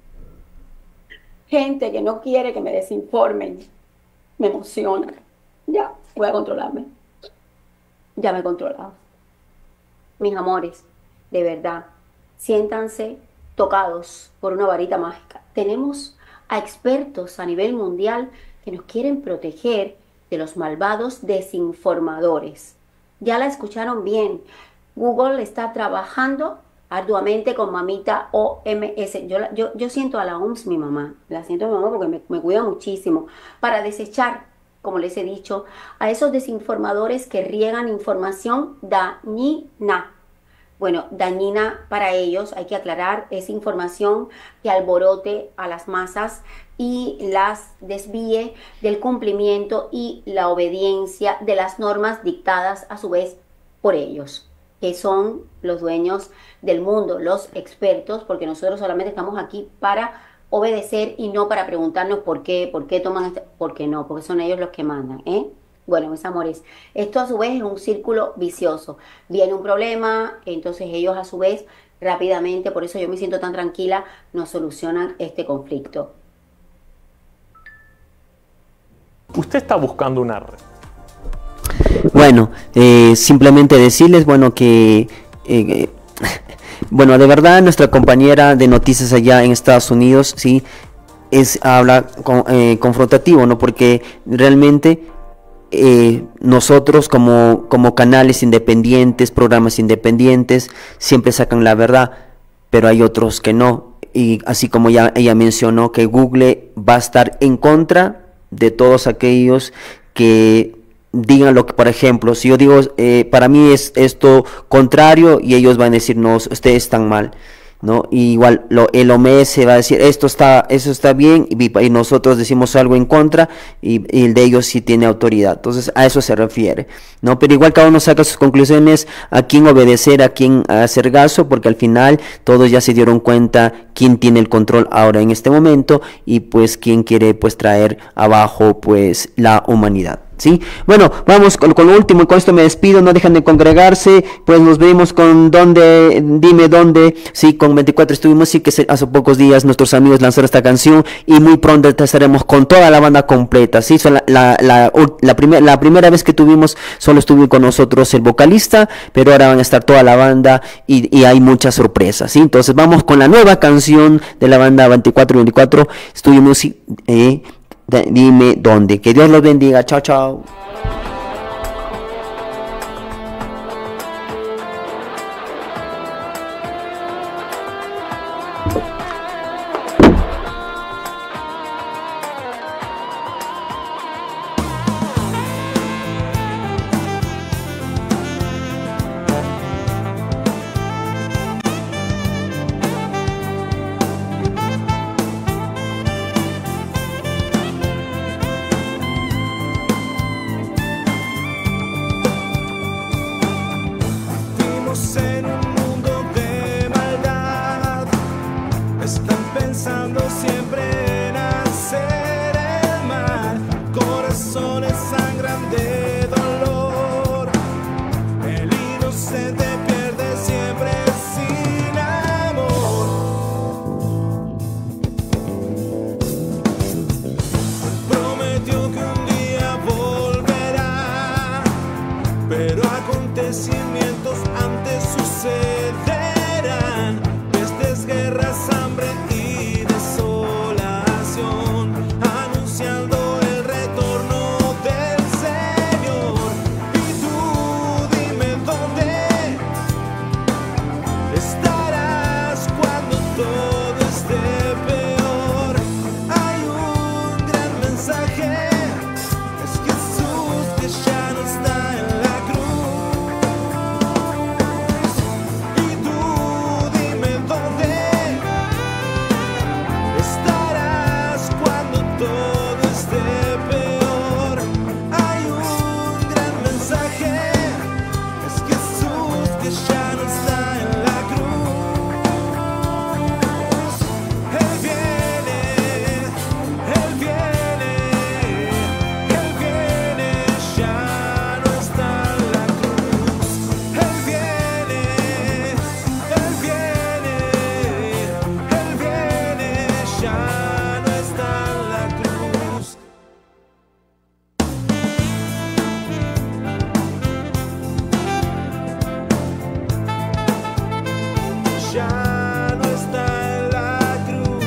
[SPEAKER 11] gente que no quiere que me desinformen, me emociona, ya, voy a controlarme, ya me he controlado. Mis amores, de verdad, siéntanse tocados por una varita mágica. Tenemos a expertos a nivel mundial que nos quieren proteger de los malvados desinformadores. Ya la escucharon bien. Google está trabajando arduamente con mamita O M S. Yo, yo, yo siento a la O M S mi mamá, la siento a mi mamá porque me, me cuida muchísimo, para desechar, como les he dicho, a esos desinformadores que riegan información dañina. Bueno, dañina para ellos, hay que aclarar, es información que alborote a las masas y las desvíe del cumplimiento y la obediencia de las normas dictadas a su vez por ellos, que son los dueños del mundo, los expertos, porque nosotros solamente estamos aquí para obedecer y no para preguntarnos por qué, por qué toman, este, por qué no, porque son ellos los que mandan, ¿eh? Bueno, mis amores, esto a su vez es un círculo vicioso. Viene un problema, entonces ellos a su vez rápidamente, por eso yo me siento tan tranquila, nos solucionan este conflicto.
[SPEAKER 4] Usted está buscando una red.
[SPEAKER 19] Bueno, eh, simplemente decirles, bueno, que... Eh, bueno, de verdad nuestra compañera de noticias allá en Estados Unidos, sí, es habla con, eh, confrontativo, ¿no? Porque realmente eh, nosotros como, como canales independientes, programas independientes, siempre sacan la verdad, pero hay otros que no. Y así como ya ella mencionó que Google va a estar en contra de todos aquellos que digan lo que, por ejemplo, si yo digo, eh, para mí es esto contrario, y ellos van a decir, no, ustedes están mal, ¿no? Y igual lo, el O M S va a decir, esto está, eso está bien, y, y nosotros decimos algo en contra, y, y el de ellos sí tiene autoridad. Entonces a eso se refiere, ¿no? Pero igual cada uno saca sus conclusiones, a quién obedecer, a quién hacer caso, porque al final todos ya se dieron cuenta quién tiene el control ahora en este momento, y pues quién quiere pues traer abajo pues la humanidad. ¿Sí? Bueno, vamos con, con lo último, y con esto me despido. No dejan de congregarse, pues nos vemos con dónde, dime dónde. Sí, con veinticuatro estuvimos, sí, que hace pocos días nuestros amigos lanzaron esta canción, y muy pronto estaremos con toda la banda completa. Sí, son la, la, la, la, primer, la primera vez que tuvimos, solo estuvo con nosotros el vocalista, pero ahora van a estar toda la banda, y, y hay muchas sorpresas. ¿Sí? Entonces vamos con la nueva canción de la banda veinticuatro veinticuatro Studio Music, eh, dime dónde. Que Dios los bendiga. Chao, chao.
[SPEAKER 18] acontecimientos antes sucederán. Pestes, guerras, hambre y desolación, anunciando el retorno del Señor. Y tú dime dónde estarás cuando todo esté peor. Hay un gran mensaje, es Jesús que ya no está en la cruz. Y tú dime dónde estarás cuando todo esté peor. Hay un gran mensaje, es Jesús que ya no está en la cruz. Él viene, Él viene, Él viene, ya no está en la cruz. Él viene, Él viene, Él viene, ya no está en la cruz. Ya no está en la cruz.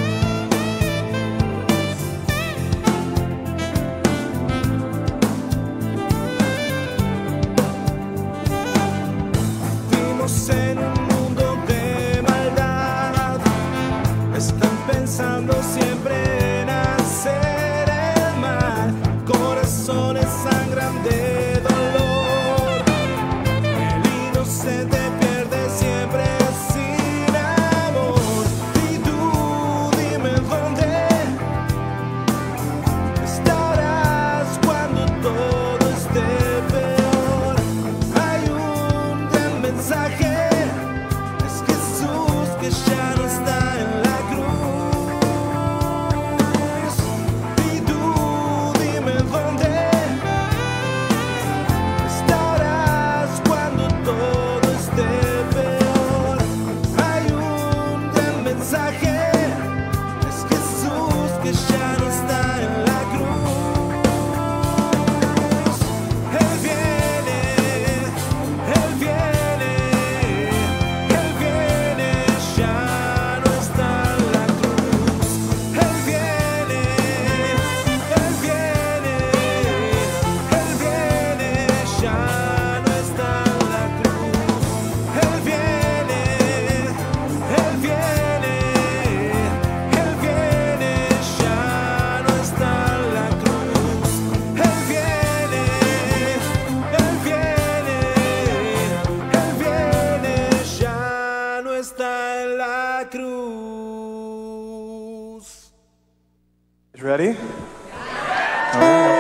[SPEAKER 18] Vivimos en un mundo de maldad. Están pensando siempre en hacer el mal. Corazones sangran de dolor. El inocente pierde siempre sin amor. Y tú dime dónde estarás cuando todo esté peor. Hay un gran mensaje, es Jesús que ya no está en la cruz. Y tú dime dónde estarás cuando todo esté peor. Hay un gran mensaje, es Jesús que ya no está en la cruz. Él viene, Él viene, Él viene, ya no está en la cruz. Él viene, Él viene, Él viene, ya no está en la cruz. Él viene, Él viene, Él viene, ya no está en la cruz. Él viene, Él viene, Él viene, ya no está en la cruz.
[SPEAKER 5] Ready? All right.